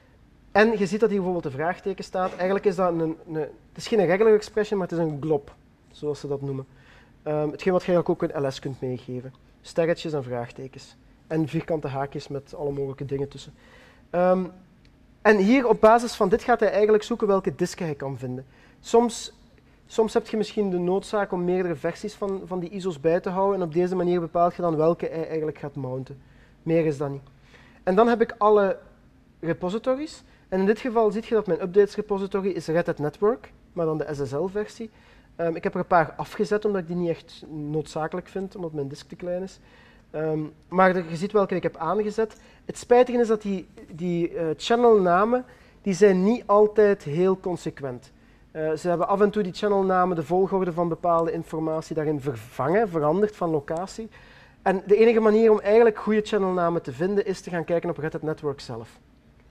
En je ziet dat hier bijvoorbeeld een vraagteken staat. Eigenlijk is dat een, een, het is geen regular expression, maar het is een glob, zoals ze dat noemen. Um, hetgeen wat je eigenlijk ook in L S kunt meegeven. Sterretjes en vraagtekens. En vierkante haakjes met alle mogelijke dingen tussen. Um, En hier op basis van dit gaat hij eigenlijk zoeken welke disken hij kan vinden. Soms, soms heb je misschien de noodzaak om meerdere versies van, van die I S O's bij te houden en op deze manier bepaalt je dan welke hij eigenlijk gaat mounten. Meer is dat niet. En dan heb ik alle repositories. En in dit geval zie je dat mijn updates repository is Red Hat Network, maar dan de S S L-versie. Um, ik heb er een paar afgezet omdat ik die niet echt noodzakelijk vind, omdat mijn disk te klein is. Um, maar je ziet welke ik heb aangezet. Het spijtige is dat die, die uh, channelnamen die zijn niet altijd heel consequent. Uh, ze hebben af en toe die channelnamen, de volgorde van bepaalde informatie daarin vervangen, veranderd van locatie. En de enige manier om eigenlijk goede channelnamen te vinden is te gaan kijken op Red Hat Network zelf.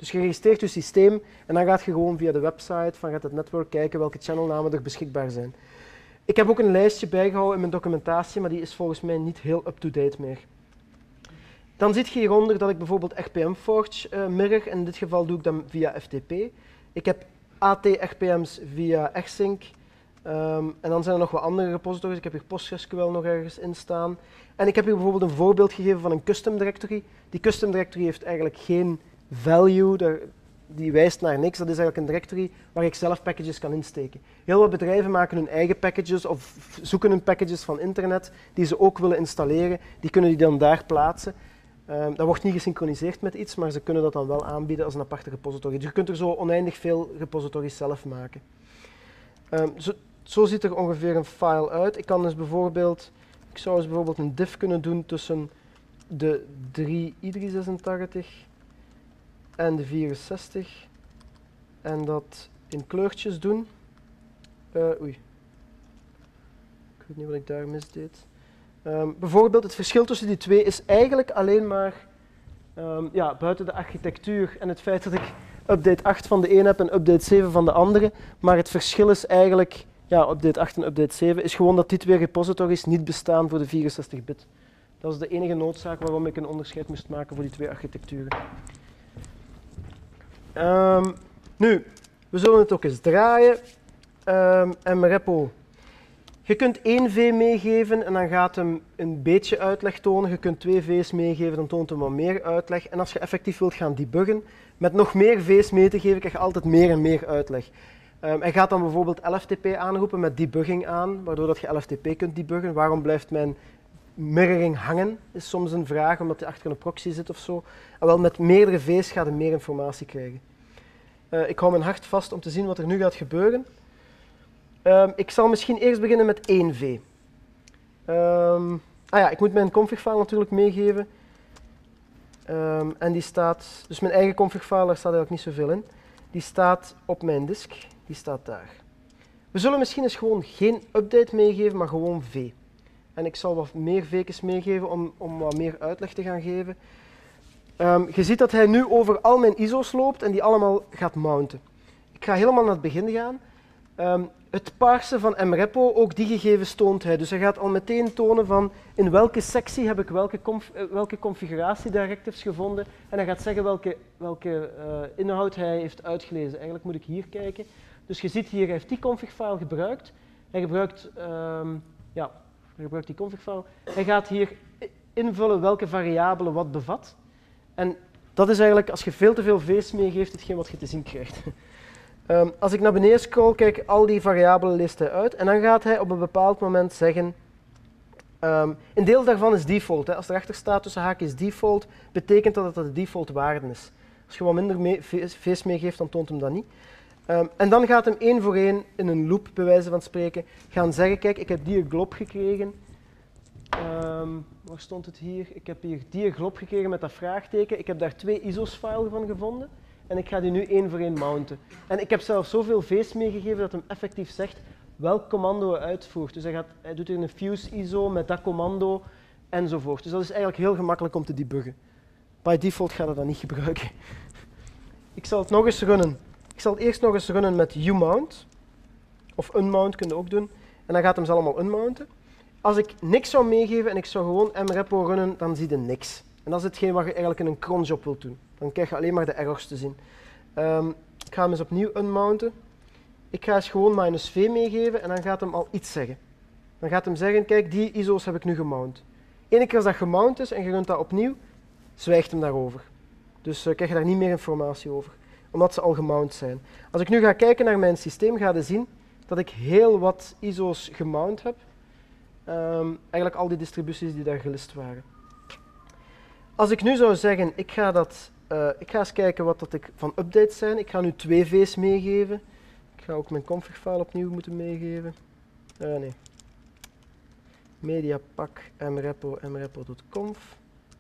Dus je registreert je systeem en dan gaat je gewoon via de website van Red Hat Network kijken welke channelnamen er beschikbaar zijn. Ik heb ook een lijstje bijgehouden in mijn documentatie, maar die is volgens mij niet heel up-to-date meer. Dan zie je hieronder dat ik bijvoorbeeld R P M Forge uh, mirror. In dit geval doe ik dat via F T P. Ik heb A T R P M's via rsync. Um, en dan zijn er nog wat andere repositories. Ik heb hier PostgreSQL nog ergens in staan. En ik heb hier bijvoorbeeld een voorbeeld gegeven van een custom directory. Die custom directory heeft eigenlijk geen value, daar, die wijst naar niks. Dat is eigenlijk een directory waar ik zelf packages kan insteken. Heel wat bedrijven maken hun eigen packages of zoeken hun packages van internet die ze ook willen installeren. Die kunnen die dan daar plaatsen. Um, dat wordt niet gesynchroniseerd met iets, maar ze kunnen dat dan wel aanbieden als een aparte repository. Dus je kunt er zo oneindig veel repositories zelf maken. Um, zo, zo ziet er ongeveer een file uit. Ik kan dus bijvoorbeeld, ik zou dus bijvoorbeeld een diff kunnen doen tussen de drie i driehonderdzesentachtig en de vierenzestig en dat in kleurtjes doen. Uh, oei. Ik weet niet wat ik daar misdeed. Um, bijvoorbeeld, het verschil tussen die twee is eigenlijk alleen maar, um, ja, buiten de architectuur en het feit dat ik update acht van de een heb en update zeven van de andere, maar het verschil is eigenlijk, ja, update acht en update zeven, is gewoon dat die twee repositories niet bestaan voor de vierenzestig bit. Dat is de enige noodzaak waarom ik een onderscheid moest maken voor die twee architecturen. Um, nu, we zullen het ook eens draaien. Um, mrepo. Je kunt één V meegeven en dan gaat hem een beetje uitleg tonen. Je kunt twee V's meegeven, dan toont hem wat meer uitleg. En als je effectief wilt gaan debuggen, met nog meer V's mee te geven, krijg je altijd meer en meer uitleg. Um, hij gaat dan bijvoorbeeld L F T P aanroepen met debugging aan, waardoor dat je L F T P kunt debuggen. Waarom blijft mijn mirroring hangen, is soms een vraag, omdat hij achter een proxy zit of zo. En wel, met meerdere V's gaat hij meer informatie krijgen. Uh, ik hou mijn hart vast om te zien wat er nu gaat gebeuren. Um, ik zal misschien eerst beginnen met één V. Um, ah ja, ik moet mijn config-file natuurlijk meegeven. Um, en die staat, dus mijn eigen config-file, daar staat eigenlijk niet zoveel in. Die staat op mijn disk, die staat daar. We zullen misschien eens gewoon geen update meegeven, maar gewoon V. En ik zal wat meer V'tjes meegeven om, om wat meer uitleg te gaan geven. Um, je ziet dat hij nu over al mijn I S O's loopt en die allemaal gaat mounten. Ik ga helemaal naar het begin gaan. Um, het parsen van mrepo, ook die gegevens toont hij. Dus hij gaat al meteen tonen van in welke sectie heb ik welke, conf welke configuratie directives gevonden. En hij gaat zeggen welke, welke uh, inhoud hij heeft uitgelezen. Eigenlijk moet ik hier kijken. Dus je ziet hier, hij heeft die config-file gebruikt. Hij gebruikt, um, ja, hij gebruikt die config-file. Hij gaat hier invullen welke variabelen wat bevat. En dat is eigenlijk, als je veel te veel V's meegeeft, hetgeen wat je te zien krijgt. Um, als ik naar beneden scroll, kijk, al die variabelen leest hij uit. En dan gaat hij op een bepaald moment zeggen, um, een deel daarvan is default. Hè. Als erachter staat tussen haakjes default, betekent dat dat de default waarde is. Als je wat minder mee, V's meegeeft, dan toont hem dat niet. Um, en dan gaat hem één voor één in een loop, bij wijze van spreken, gaan zeggen, kijk, ik heb die glob gekregen. Um, waar stond het hier? Ik heb hier die glob gekregen met dat vraagteken. Ik heb daar twee I S O's-files van gevonden. En ik ga die nu één voor één mounten. En ik heb zelf zoveel V's meegegeven dat hem effectief zegt welk commando hij uitvoert. Dus hij, gaat, hij doet hier een fuse I S O met dat commando enzovoort. Dus dat is eigenlijk heel gemakkelijk om te debuggen. By default gaat hij dat niet gebruiken. Ik zal het nog eens runnen. Ik zal het eerst nog eens runnen met umount. Of unmount kun je ook doen. En dan gaat hem ze allemaal unmounten. Als ik niks zou meegeven en ik zou gewoon mrepo runnen, dan zie je niks. En dat is hetgeen wat je eigenlijk in een cronjob wilt doen. Dan krijg je alleen maar de errors te zien. Um, ik ga hem eens opnieuw unmounten. Ik ga eens gewoon minus v meegeven en dan gaat hem al iets zeggen. Dan gaat hem zeggen, kijk, die I S O's heb ik nu gemount. Eén keer als dat gemount is en je runt dat opnieuw, zwijgt hem daarover. Dus uh, krijg je daar niet meer informatie over, omdat ze al gemount zijn. Als ik nu ga kijken naar mijn systeem, ga je zien dat ik heel wat I S O's gemount heb. Um, eigenlijk al die distributies die daar gelist waren. Als ik nu zou zeggen, ik ga, dat, uh, ik ga eens kijken wat dat ik van updates zijn. Ik ga nu twee V's meegeven. Ik ga ook mijn config-file opnieuw moeten meegeven. Uh, nee. Mediapak mrepo mrepo.conf.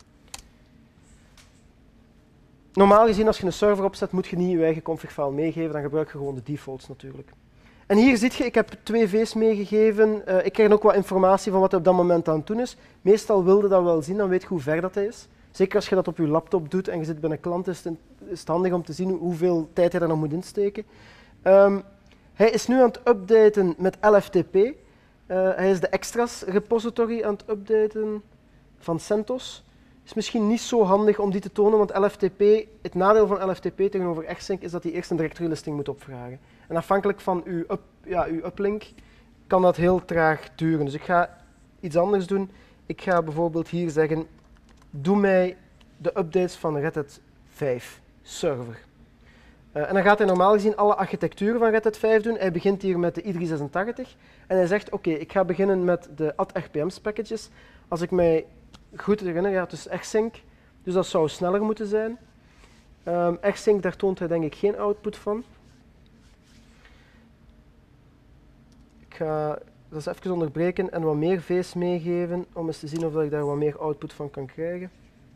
Normaal gezien, als je een server opzet, moet je niet je eigen config-file meegeven. Dan gebruik je gewoon de defaults natuurlijk. En hier zie je, ik heb twee V's meegegeven. Uh, ik krijg ook wat informatie van wat hij op dat moment aan het doen is. Meestal wilde dat wel zien, dan weet je hoe ver dat hij is. Zeker als je dat op je laptop doet en je zit bij een klant, is het, is het handig om te zien hoeveel tijd hij daar nog moet insteken. Um, hij is nu aan het updaten met L F T P. Uh, hij is de extras repository aan het updaten van CentOS. Het is misschien niet zo handig om die te tonen, want L F T P, het nadeel van L F T P tegenover AirSync is dat hij eerst een directory listing moet opvragen. En afhankelijk van uw, up, ja, uw uplink kan dat heel traag duren. Dus ik ga iets anders doen. Ik ga bijvoorbeeld hier zeggen, doe mij de updates van Red Hat vijf server. Uh, en dan gaat hij normaal gezien alle architecturen van Red Hat vijf doen. Hij begint hier met de i driehonderdzesentachtig en hij zegt, oké, okay, ik ga beginnen met de A D R P M's packages. Als ik mij goed herinner, ja, het is AirSync, dus dat zou sneller moeten zijn. Um, AirSync, daar toont hij denk ik geen output van. Ik ga dat eens even onderbreken en wat meer V's meegeven om eens te zien of ik daar wat meer output van kan krijgen.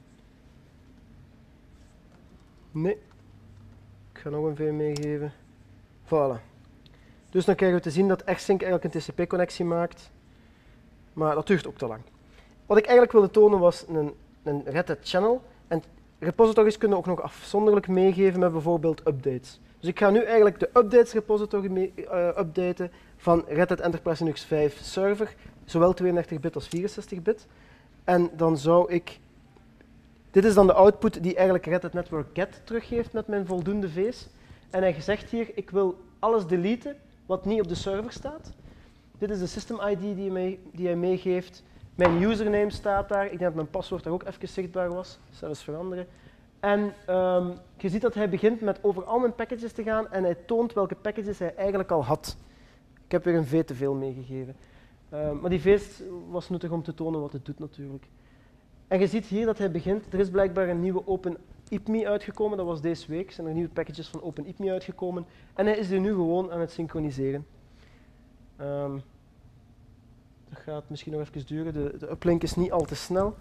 Nee. Ik ga nog een V meegeven. Voilà. Dus dan krijgen we te zien dat AirSync eigenlijk een T C P-connectie maakt. Maar dat duurt ook te lang. Wat ik eigenlijk wilde tonen was een, een Red Hat channel. En repositories kunnen ook nog afzonderlijk meegeven met bijvoorbeeld updates. Dus ik ga nu eigenlijk de updates repository mee, uh, updaten van Red Hat Enterprise Linux vijf server, zowel tweeëndertig bit als vierenzestig bit. En dan zou ik... Dit is dan de output die eigenlijk Red Hat Network Get teruggeeft met mijn voldoende V's. En hij zegt hier, ik wil alles deleten wat niet op de server staat. Dit is de system I D die, mee, die hij meegeeft. Mijn username staat daar. Ik denk dat mijn paswoord daar ook even zichtbaar was. Zelfs veranderen. En um, je ziet dat hij begint met over al mijn packages te gaan en hij toont welke packages hij eigenlijk al had. Ik heb weer een V te veel meegegeven. Uh, maar die V was nuttig om te tonen wat het doet natuurlijk. En je ziet hier dat hij begint. Er is blijkbaar een nieuwe Open I P M I uitgekomen. Dat was deze week. Er zijn er nieuwe packages van Open I P M I uitgekomen. En hij is er nu gewoon aan het synchroniseren. Um, dat gaat misschien nog even duren. De, de uplink is niet al te snel.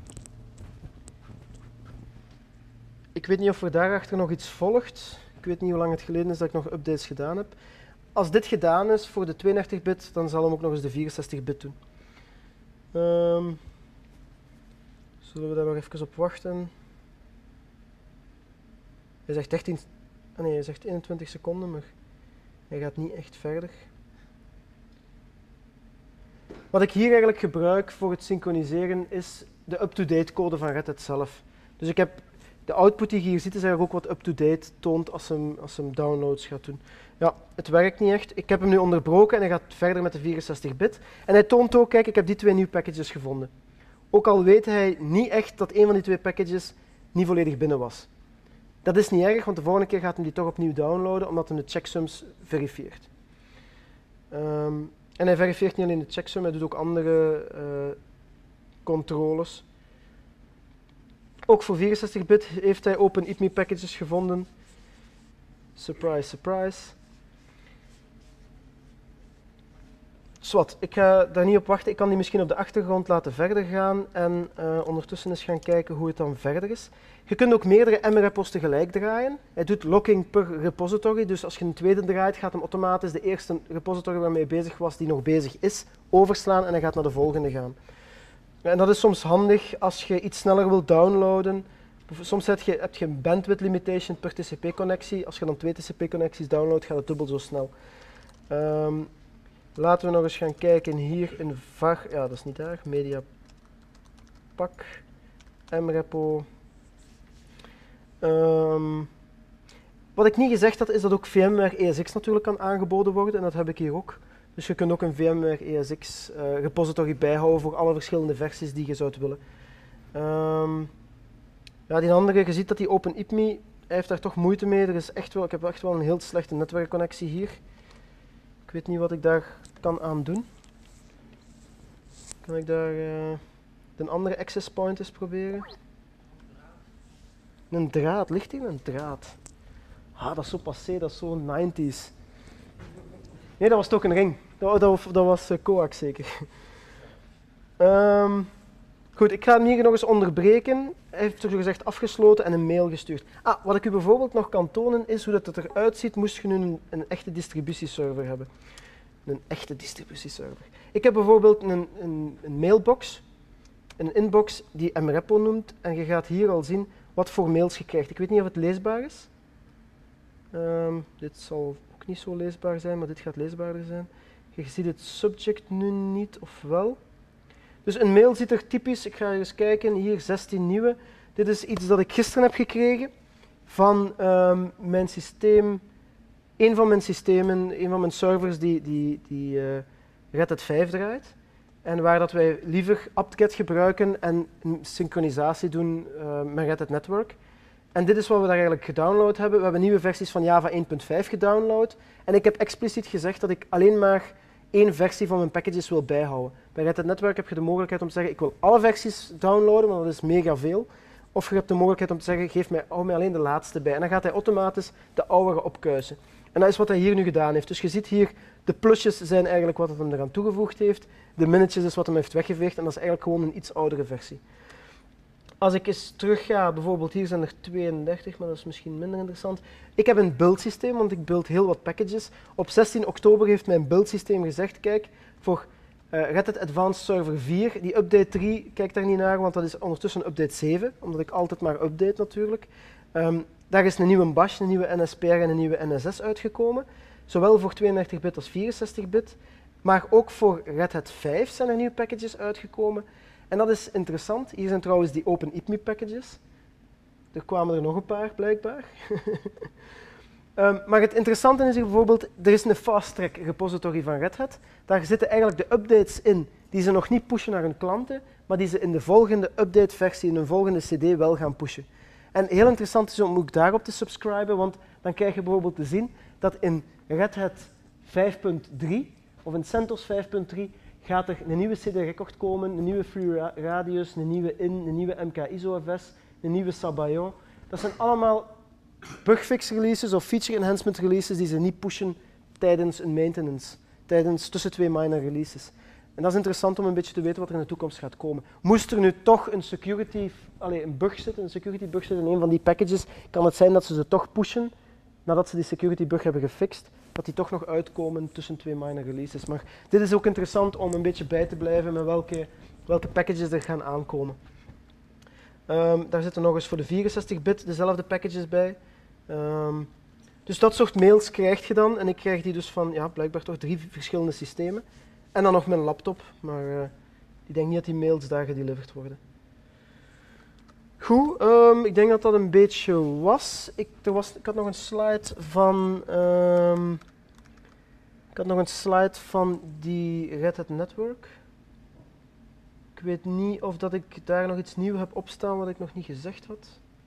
Ik weet niet of er daarachter nog iets volgt. Ik weet niet hoe lang het geleden is dat ik nog updates gedaan heb. Als dit gedaan is voor de tweeëndertig bit, dan zal hem ook nog eens de vierenzestig bit doen. Um, zullen we daar nog even op wachten? Hij zegt dertien, ah nee, hij zegt eenentwintig seconden, maar hij gaat niet echt verder. Wat ik hier eigenlijk gebruik voor het synchroniseren is de up-to-date code van Red Hat zelf. Dus ik heb de output die je hier ziet is eigenlijk ook wat up-to-date toont als hem, als hem downloads gaat doen. Ja, het werkt niet echt. Ik heb hem nu onderbroken en hij gaat verder met de vierenzestig bit. En hij toont ook, kijk, ik heb die twee nieuwe packages gevonden. Ook al weet hij niet echt dat een van die twee packages niet volledig binnen was. Dat is niet erg, want de volgende keer gaat hij die toch opnieuw downloaden, omdat hij de checksums verifieert. Um, en hij verifieert niet alleen de checksum, hij doet ook andere uh, controles. Ook voor vierenzestig bit heeft hij Open I P M I packages gevonden. Surprise, surprise. Zwat, ik ga daar niet op wachten. Ik kan die misschien op de achtergrond laten verder gaan en uh, ondertussen eens gaan kijken hoe het dan verder is. Je kunt ook meerdere M repos tegelijk draaien. Hij doet locking per repository, dus als je een tweede draait, gaat hem automatisch de eerste repository waarmee hij bezig was, die nog bezig is, overslaan en hij gaat naar de volgende gaan. En dat is soms handig als je iets sneller wilt downloaden. Soms heb je, heb je een bandwidth limitation per T C P-connectie. Als je dan twee T C P-connecties downloadt, gaat het dubbel zo snel. Um, laten we nog eens gaan kijken hier in V A R. Ja, dat is niet daar. Mediapack, mrepo. Um, wat ik niet gezegd had, is dat ook VMware E S X natuurlijk kan aangeboden worden. En dat heb ik hier ook. Dus je kunt ook een VMware E S X uh, repository bijhouden voor alle verschillende versies die je zou willen. Um, ja, die andere, je ziet dat die Open I P M I, hij heeft daar toch moeite mee. Er is echt wel, ik heb echt wel een heel slechte netwerkconnectie hier. Ik weet niet wat ik daar kan aan doen. Kan ik daar uh, de andere access point eens proberen? Een draad, ligt hier een draad? Ah, dat is zo passé, dat is zo negentig. Nee, dat was toch een ring. Dat, dat, dat was uh, coax zeker. um, goed, ik ga hem hier nog eens onderbreken. Hij heeft zo gezegd afgesloten en een mail gestuurd. Ah, wat ik u bijvoorbeeld nog kan tonen is hoe dat het eruit ziet moest je nu een, een echte distributieserver hebben. Een echte distributieserver. Ik heb bijvoorbeeld een, een, een mailbox een inbox die mrepo noemt en je gaat hier al zien wat voor mails je krijgt. Ik weet niet of het leesbaar is. Um, dit zal ook niet zo leesbaar zijn, maar dit gaat leesbaarder zijn. Je ziet het subject nu niet, of wel. Dus een mail ziet er typisch, ik ga eens kijken, hier zestien nieuwe. Dit is iets dat ik gisteren heb gekregen van um, mijn systeem, een van mijn systemen, een van mijn servers die, die, die uh, Red Hat vijf draait. En waar dat wij liever apt-get gebruiken en een synchronisatie doen uh, met Red Hat Network. En dit is wat we daar eigenlijk gedownload hebben. We hebben nieuwe versies van Java één punt vijf gedownload. En ik heb expliciet gezegd dat ik alleen maar één versie van mijn packages wil bijhouden. Bij Red Hat Network heb je de mogelijkheid om te zeggen, ik wil alle versies downloaden, want dat is mega veel. Of je hebt de mogelijkheid om te zeggen, geef mij, hou mij alleen de laatste bij. En dan gaat hij automatisch de oudere opkuisen. En dat is wat hij hier nu gedaan heeft. Dus je ziet hier, de plusjes zijn eigenlijk wat hij eraan toegevoegd heeft. De minnetjes is wat hij heeft weggeveegd. En dat is eigenlijk gewoon een iets oudere versie. Als ik eens terug ga, bijvoorbeeld hier zijn er tweeëndertig, maar dat is misschien minder interessant. Ik heb een buildsysteem, want ik build heel wat packages. Op zestien oktober heeft mijn buildsysteem gezegd, kijk, voor uh, Red Hat Advanced Server vier, die update drie, kijk daar niet naar, want dat is ondertussen update zeven, omdat ik altijd maar update natuurlijk. Um, daar is een nieuwe bash, een nieuwe N S P R en een nieuwe N S S uitgekomen. Zowel voor tweeëndertig bit als vierenzestig bit. Maar ook voor Red Hat vijf zijn er nieuwe packages uitgekomen. En dat is interessant. Hier zijn trouwens die OpenIPME packages. Er kwamen er nog een paar, blijkbaar. um, maar het interessante is hier bijvoorbeeld, er is een fast track repository van Red Hat. Daar zitten eigenlijk de updates in die ze nog niet pushen naar hun klanten, maar die ze in de volgende update-versie, in een volgende cd wel gaan pushen. En heel interessant is om ook daarop te subscriben, want dan krijg je bijvoorbeeld te zien dat in Red Hat vijf punt drie of in CentOS vijf punt drie gaat er een nieuwe C D-record komen, een nieuwe FreeRadius, een nieuwe I N, een nieuwe M K I S O F S, een nieuwe Sabayon. Dat zijn allemaal bugfix releases of feature enhancement releases die ze niet pushen tijdens een maintenance, tijdens tussen twee minor releases. En dat is interessant om een beetje te weten wat er in de toekomst gaat komen. Moest er nu toch een security, allez, een bug zitten, een security bug zitten in een van die packages, kan het zijn dat ze ze toch pushen nadat ze die security bug hebben gefixt, dat die toch nog uitkomen tussen twee minor releases. Maar dit is ook interessant om een beetje bij te blijven met welke, welke packages er gaan aankomen. Um, daar zitten nog eens voor de vierenzestig bit dezelfde packages bij. Um, dus dat soort mails krijg je dan. En ik krijg die dus van ja, blijkbaar toch drie verschillende systemen. En dan nog mijn laptop, maar uh, ik denk niet dat die mails daar gedeliverd worden. Goed, um, ik denk dat dat een beetje was. Ik, er was. ik had nog een slide van... Um, ik had nog een slide van die Red Hat Network. Ik weet niet of dat ik daar nog iets nieuws heb opstaan wat ik nog niet gezegd had.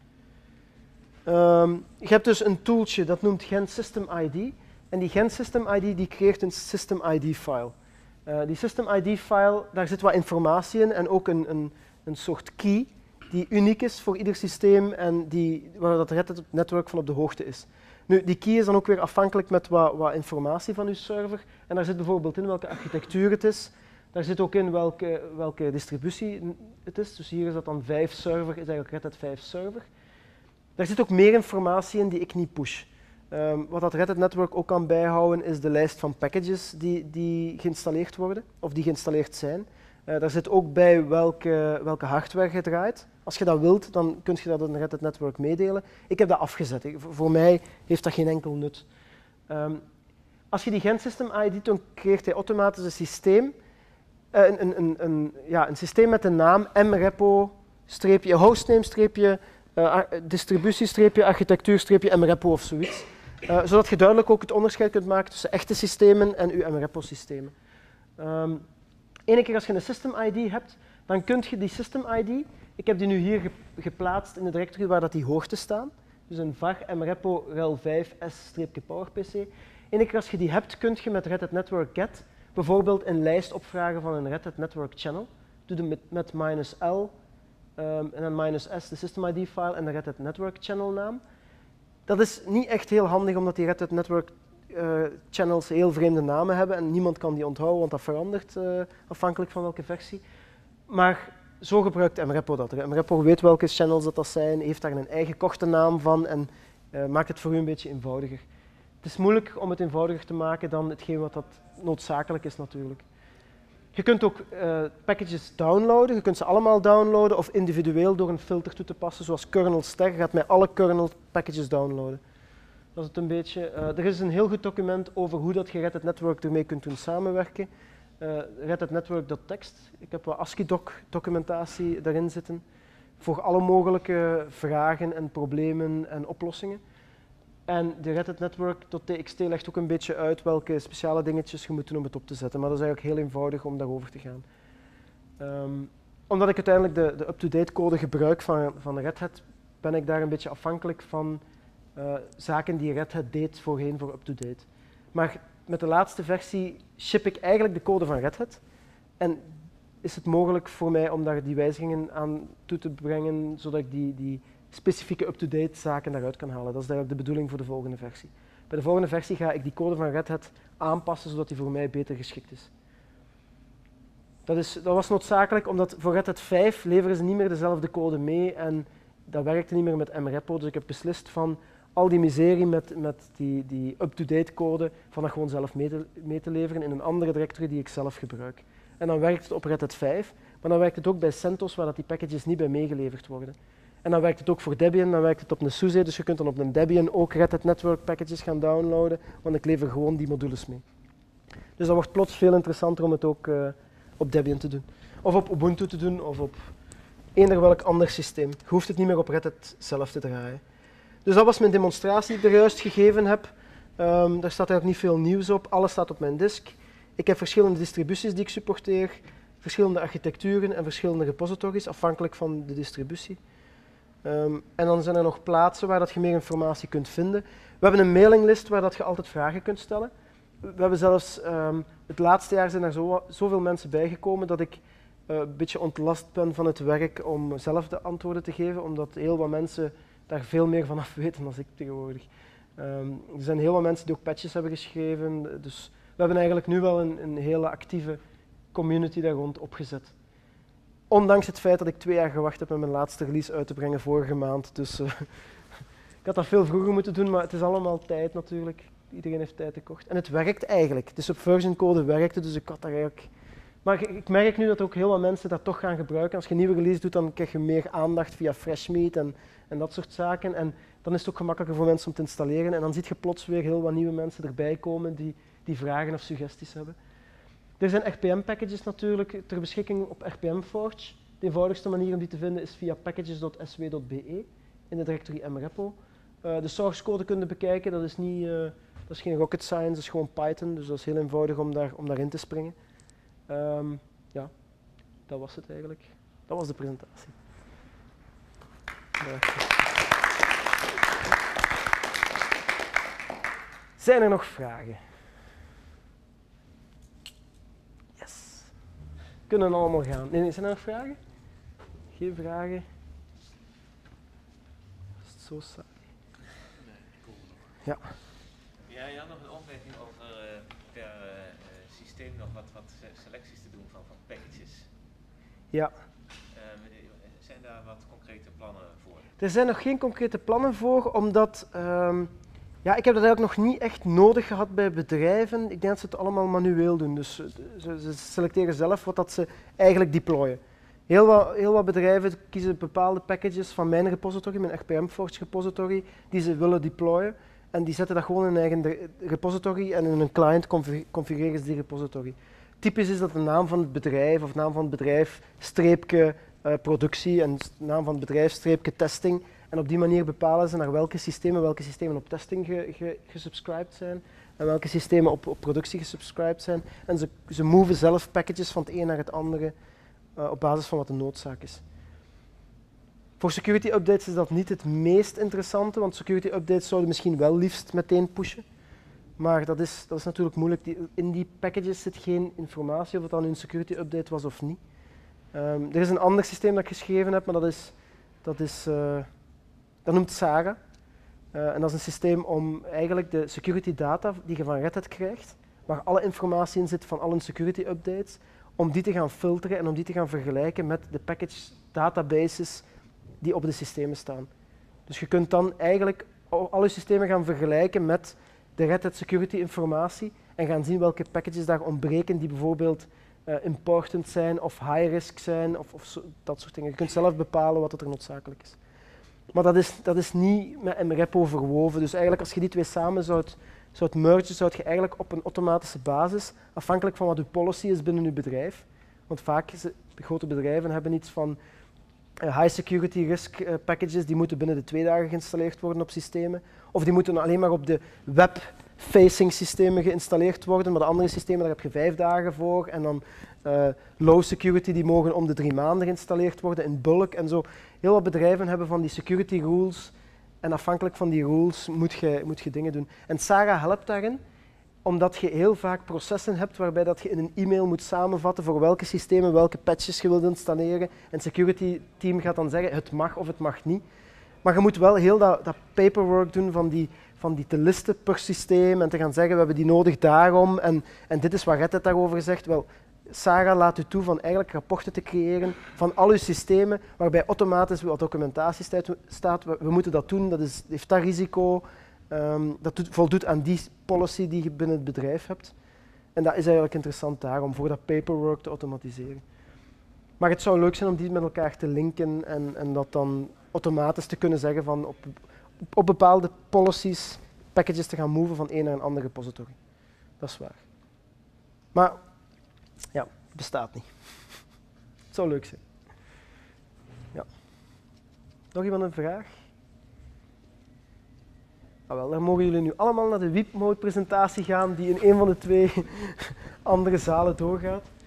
Um, je hebt dus een tooltje dat noemt Gent System I D. En die Gent System I D die creëert een System I D-file. Uh, die System I D-file, daar zit wat informatie in en ook een, een, een soort key die uniek is voor ieder systeem en die, waar dat Red Hat Network van op de hoogte is. Nu, die key is dan ook weer afhankelijk met wat, wat informatie van uw server. En daar zit bijvoorbeeld in welke architectuur het is. Daar zit ook in welke, welke distributie het is. Dus hier is dat dan vijf server, is eigenlijk Red Hat vijf server. Daar zit ook meer informatie in die ik niet push. Um, wat dat Red Hat Network ook kan bijhouden is de lijst van packages die, die geïnstalleerd worden, of die geïnstalleerd zijn. Uh, daar zit ook bij welke, welke hardware je draait. Als je dat wilt, dan kun je dat in Red Hat Network meedelen. Ik heb dat afgezet. Ik, voor mij heeft dat geen enkel nut. Um, als je die Gent System I D, dan creëert hij automatisch een systeem, uh, een, een, een, een, ja, een systeem met de naam mrepo, streepje, hostname, streepje, uh, distributie, streepje, architectuur, streepje, mrepo of zoiets. Uh, zodat je duidelijk ook het onderscheid kunt maken tussen echte systemen en uw mrepo-systemen. Um, Eén keer als je een System I D hebt, dan kun je die System I D, ik heb die nu hier ge geplaatst in de directory waar dat die hoort te staan, dus een var mrepo rel vijf s-powerpc. Eén keer als je die hebt, kun je met Red Hat Network Get bijvoorbeeld een lijst opvragen van een Red Hat Network Channel. Doe dat met, met minus L um, en dan minus S, de System I D-file en de Red Hat Network Channel naam. Dat is niet echt heel handig, omdat die Red Hat Network uh, channels heel vreemde namen hebben en niemand kan die onthouden, want dat verandert uh, afhankelijk van welke versie. Maar zo gebruikt mrepo dat. mrepo weet welke channels dat, dat zijn, heeft daar een eigen korte naam van en uh, maakt het voor u een beetje eenvoudiger. Het is moeilijk om het eenvoudiger te maken dan hetgeen wat dat noodzakelijk is natuurlijk. Je kunt ook uh, packages downloaden, je kunt ze allemaal downloaden of individueel door een filter toe te passen, zoals kernelster gaat mij alle kernel packages downloaden. Dat is het een beetje. Uh, er is een heel goed document over hoe dat je Red Hat Network ermee kunt doen samenwerken. Uh, Red Hat Network.txt. Ik heb wat ASCII-doc documentatie daarin zitten voor alle mogelijke vragen en problemen en oplossingen. En de Red Hat Network.txt legt ook een beetje uit welke speciale dingetjes je moet doen om het op te zetten. Maar dat is eigenlijk heel eenvoudig om daarover te gaan. Um, omdat ik uiteindelijk de, de up-to-date code gebruik van, van Red Hat, ben ik daar een beetje afhankelijk van uh, zaken die Red Hat deed voorheen voor up-to-date. Maar met de laatste versie ship ik eigenlijk de code van Red Hat. En is het mogelijk voor mij om daar die wijzigingen aan toe te brengen, zodat ik die, die specifieke up-to-date zaken daaruit kan halen. Dat is eigenlijk de bedoeling voor de volgende versie. Bij de volgende versie ga ik die code van Red Hat aanpassen, zodat die voor mij beter geschikt is. Dat, is, dat was noodzakelijk, omdat voor Red Hat vijf leveren ze niet meer dezelfde code mee en dat werkte niet meer met mrepo. Dus ik heb beslist van al die miserie met, met die, die up-to-date code, van dat gewoon zelf mee te, mee te leveren in een andere directory die ik zelf gebruik. En dan werkt het op Red Hat vijf, maar dan werkt het ook bij CentOS, waar dat die packages niet bij meegeleverd worden. En dan werkt het ook voor Debian, dan werkt het op een SUSE, dus je kunt dan op een Debian ook Red Hat Network packages gaan downloaden, want ik lever gewoon die modules mee. Dus dat wordt plots veel interessanter om het ook uh, op Debian te doen. Of op Ubuntu te doen, of op eender welk ander systeem. Je hoeft het niet meer op Red Hat zelf te draaien. Dus dat was mijn demonstratie die ik er juist gegeven heb. Um, daar staat eigenlijk niet veel nieuws op, alles staat op mijn disk. Ik heb verschillende distributies die ik supporteer, verschillende architecturen en verschillende repositories, afhankelijk van de distributie. Um, en dan zijn er nog plaatsen waar dat je meer informatie kunt vinden. We hebben een mailinglist waar dat je altijd vragen kunt stellen. We hebben zelfs, um, het laatste jaar zijn er zo, zoveel mensen bijgekomen dat ik uh, een beetje ontlast ben van het werk om zelf de antwoorden te geven, omdat heel wat mensen daar veel meer van af weten dan ik tegenwoordig. Um, er zijn heel wat mensen die ook patches hebben geschreven, dus we hebben eigenlijk nu wel een, een hele actieve community daar rond opgezet. Ondanks het feit dat ik twee jaar gewacht heb met mijn laatste release uit te brengen vorige maand. Dus uh, ik had dat veel vroeger moeten doen, maar het is allemaal tijd natuurlijk. Iedereen heeft tijd tekort. En het werkt eigenlijk. De subversion code werkte, dus ik had daar eigenlijk... Maar ik merk nu dat ook heel wat mensen dat toch gaan gebruiken. Als je een nieuwe release doet, dan krijg je meer aandacht via FreshMeet en, en dat soort zaken. En dan is het ook gemakkelijker voor mensen om te installeren. En dan zie je plots weer heel wat nieuwe mensen erbij komen die, die vragen of suggesties hebben. Er zijn R P M-packages natuurlijk ter beschikking op R P M Forge. De eenvoudigste manier om die te vinden is via packages punt s w punt b e in de directory mrepo. Uh, de source code kunnen bekijken, dat is, niet, uh, dat is geen rocket science, dat is gewoon Python, dus dat is heel eenvoudig om, daar, om daarin te springen. Um, ja, dat was het eigenlijk. Dat was de presentatie. Ja. Zijn er nog vragen? Yes. Kunnen allemaal gaan. Nee, nee, zijn er nog vragen? Geen vragen? Is het zo saai? Nee, ik kom er nog. Ja. Ja, je had nog een opmerking over uh, per uh, systeem nog wat, wat selecties te doen van, van packages. Ja. Uh, zijn daar wat concrete plannen voor? Er zijn nog geen concrete plannen voor, omdat um, ja, ik heb dat eigenlijk nog niet echt nodig gehad bij bedrijven. Ik denk dat ze het allemaal manueel doen, dus ze, ze selecteren zelf wat dat ze eigenlijk deployen. Heel wat, heel wat bedrijven kiezen bepaalde packages van mijn repository, mijn R P M Forge repository, die ze willen deployen. En die zetten dat gewoon in hun eigen repository en in een client configureren ze die repository. Typisch is dat de naam van het bedrijf of naam van het bedrijf streepje uh, productie en naam van het bedrijf streepje testing. En op die manier bepalen ze naar welke systemen, welke systemen op testing ge, ge, gesubscribed zijn en welke systemen op, op productie gesubscribed zijn. En ze, ze moven zelf packages van het een naar het andere uh, op basis van wat de noodzaak is. Voor security updates is dat niet het meest interessante, want security updates zouden misschien wel liefst meteen pushen. Maar dat is, dat is natuurlijk moeilijk. Die, in die packages zit geen informatie of het dan een security update was of niet. Um, er is een ander systeem dat ik geschreven heb, maar dat, is, dat, is, uh, dat noemt Sarah. Uh, en dat is een systeem om eigenlijk de security data die je van Red Hat krijgt, waar alle informatie in zit van alle security updates, om die te gaan filteren en om die te gaan vergelijken met de package databases die op de systemen staan. Dus je kunt dan eigenlijk alle systemen gaan vergelijken met de Red Hat security informatie en gaan zien welke packages daar ontbreken die bijvoorbeeld uh, important zijn of high risk zijn of, of zo, dat soort dingen. Je kunt zelf bepalen wat er noodzakelijk is. Maar dat is, dat is niet met MRepo verwoven. Dus eigenlijk als je die twee samen zou, zou mergen, zou je eigenlijk op een automatische basis, afhankelijk van wat je policy is binnen je bedrijf, want vaak de grote bedrijven hebben iets van uh, high security risk uh, packages, die moeten binnen de twee dagen geïnstalleerd worden op systemen, of die moeten alleen maar op de web-facing systemen geïnstalleerd worden, maar de andere systemen, daar heb je vijf dagen voor, en dan uh, low security, die mogen om de drie maanden geïnstalleerd worden in bulk en zo. Heel wat bedrijven hebben van die security rules en afhankelijk van die rules moet je, moet je dingen doen. En Sarah helpt daarin, omdat je heel vaak processen hebt waarbij dat je in een e-mail moet samenvatten voor welke systemen, welke patches je wilt installeren. En het security team gaat dan zeggen het mag of het mag niet. Maar je moet wel heel dat, dat paperwork doen van die, van die te listen per systeem en te gaan zeggen we hebben die nodig daarom en, en dit is wat Red Hat daarover zegt. Wel, Sarah laat u toe van eigenlijk rapporten te creëren van al uw systemen waarbij automatisch wat documentatie staat. We, we moeten dat doen, dat is, heeft dat risico, um, dat doet, voldoet aan die policy die je binnen het bedrijf hebt. En dat is eigenlijk interessant daarom, voor dat paperwork te automatiseren. Maar het zou leuk zijn om die met elkaar te linken en, en dat dan automatisch te kunnen zeggen van op, op bepaalde policies, packages te gaan moven van een naar een andere repository. Dat is waar. Maar ja, het bestaat niet. Het zou leuk zijn. Ja. Nog iemand een vraag? Ah, wel, dan mogen jullie nu allemaal naar de W I P-mode presentatie gaan die in een van de twee andere zalen doorgaat.